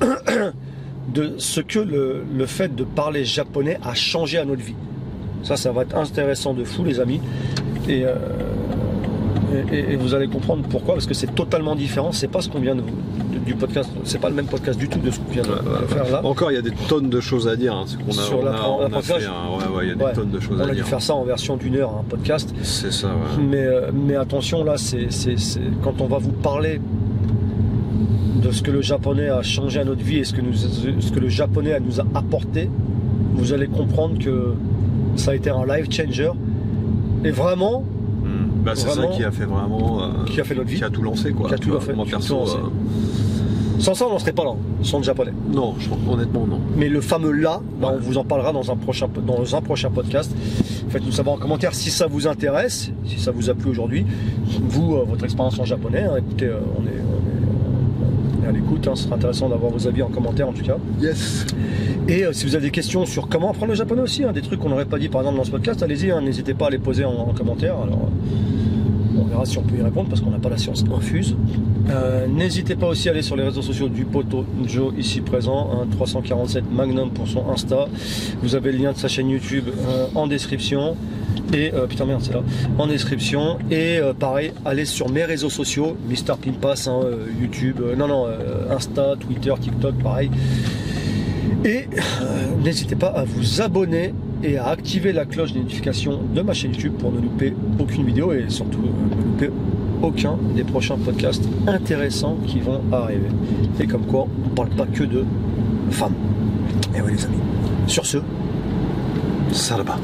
de ce que le, le fait de parler japonais a changé à notre vie. Ça, ça va être intéressant de fou, les amis, et. Euh, Et, et vous allez comprendre pourquoi, parce que c'est totalement différent, c'est pas ce qu'on vient de, de, du podcast, c'est pas le même podcast du tout de ce qu'on vient de, ouais, de faire ouais. là. Encore, il y a des tonnes de choses à dire, hein. C'est qu'on a, sur on la, a, on a fait un, ouais, ouais, il y a des ouais. tonnes de choses on à dire. On a dû faire ça en version d'une heure, un podcast. C'est ça, ouais. Mais, euh, mais attention, là, c'est, c'est, c'est quand on va vous parler de ce que le japonais a changé à notre vie et ce que, nous, ce que le japonais nous a apporté, vous allez comprendre que ça a été un life changer. Et vraiment, mmh. bah, c'est ça qui a fait vraiment, euh, qui a fait notre vie, qui a tout lancé quoi. Qui a tout vois, fait, moi perso, tout euh... sans ça on n'en serait pas là, sans le japonais. Non, je, honnêtement non. Mais le fameux là, bah, ouais. on vous en parlera dans un prochain dans un prochain podcast. Faites-nous savoir en commentaire si ça vous intéresse, si ça vous a plu aujourd'hui. Vous, euh, votre expérience en japonais, hein, écoutez, euh, on est, on est, on est à l'écoute. Hein, ce sera intéressant d'avoir vos avis en commentaire en tout cas. Yes. Et euh, si vous avez des questions sur comment apprendre le japonais aussi, hein, des trucs qu'on n'aurait pas dit par exemple dans ce podcast, allez-y, hein, n'hésitez pas à les poser en, en commentaire. Alors, euh, on verra si on peut y répondre parce qu'on n'a pas la science infuse. Euh, n'hésitez pas aussi à aller sur les réseaux sociaux du poteau Joe ici présent, hein, trois cent quarante-sept Magnum pour son Insta. Vous avez le lien de sa chaîne YouTube euh, en description. Et euh, putain merde c'est là en description et euh, pareil allez sur mes réseaux sociaux Mister Pimpas, hein, euh, YouTube, euh, non non euh, Insta, Twitter, TikTok pareil. Et euh, n'hésitez pas à vous abonner et à activer la cloche de notification de ma chaîne YouTube pour ne louper aucune vidéo et surtout euh, ne louper aucun des prochains podcasts intéressants qui vont arriver. Et comme quoi, on ne parle pas que de femmes. Et oui les amis. Sur ce, ça là-bas.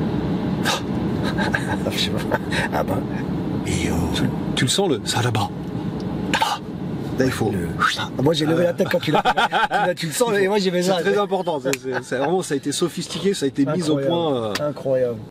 Ah bah. Yo. Tu, tu le sens le ça là-bas. Là, il faut. Le... Moi j'ai levé la tête quand tu l'as. Tu le sens, et moi j'ai fait ça. C'est très important. C'est, c'est, c'est vraiment, ça a été sophistiqué, ça a été mis au point. Euh... Incroyable.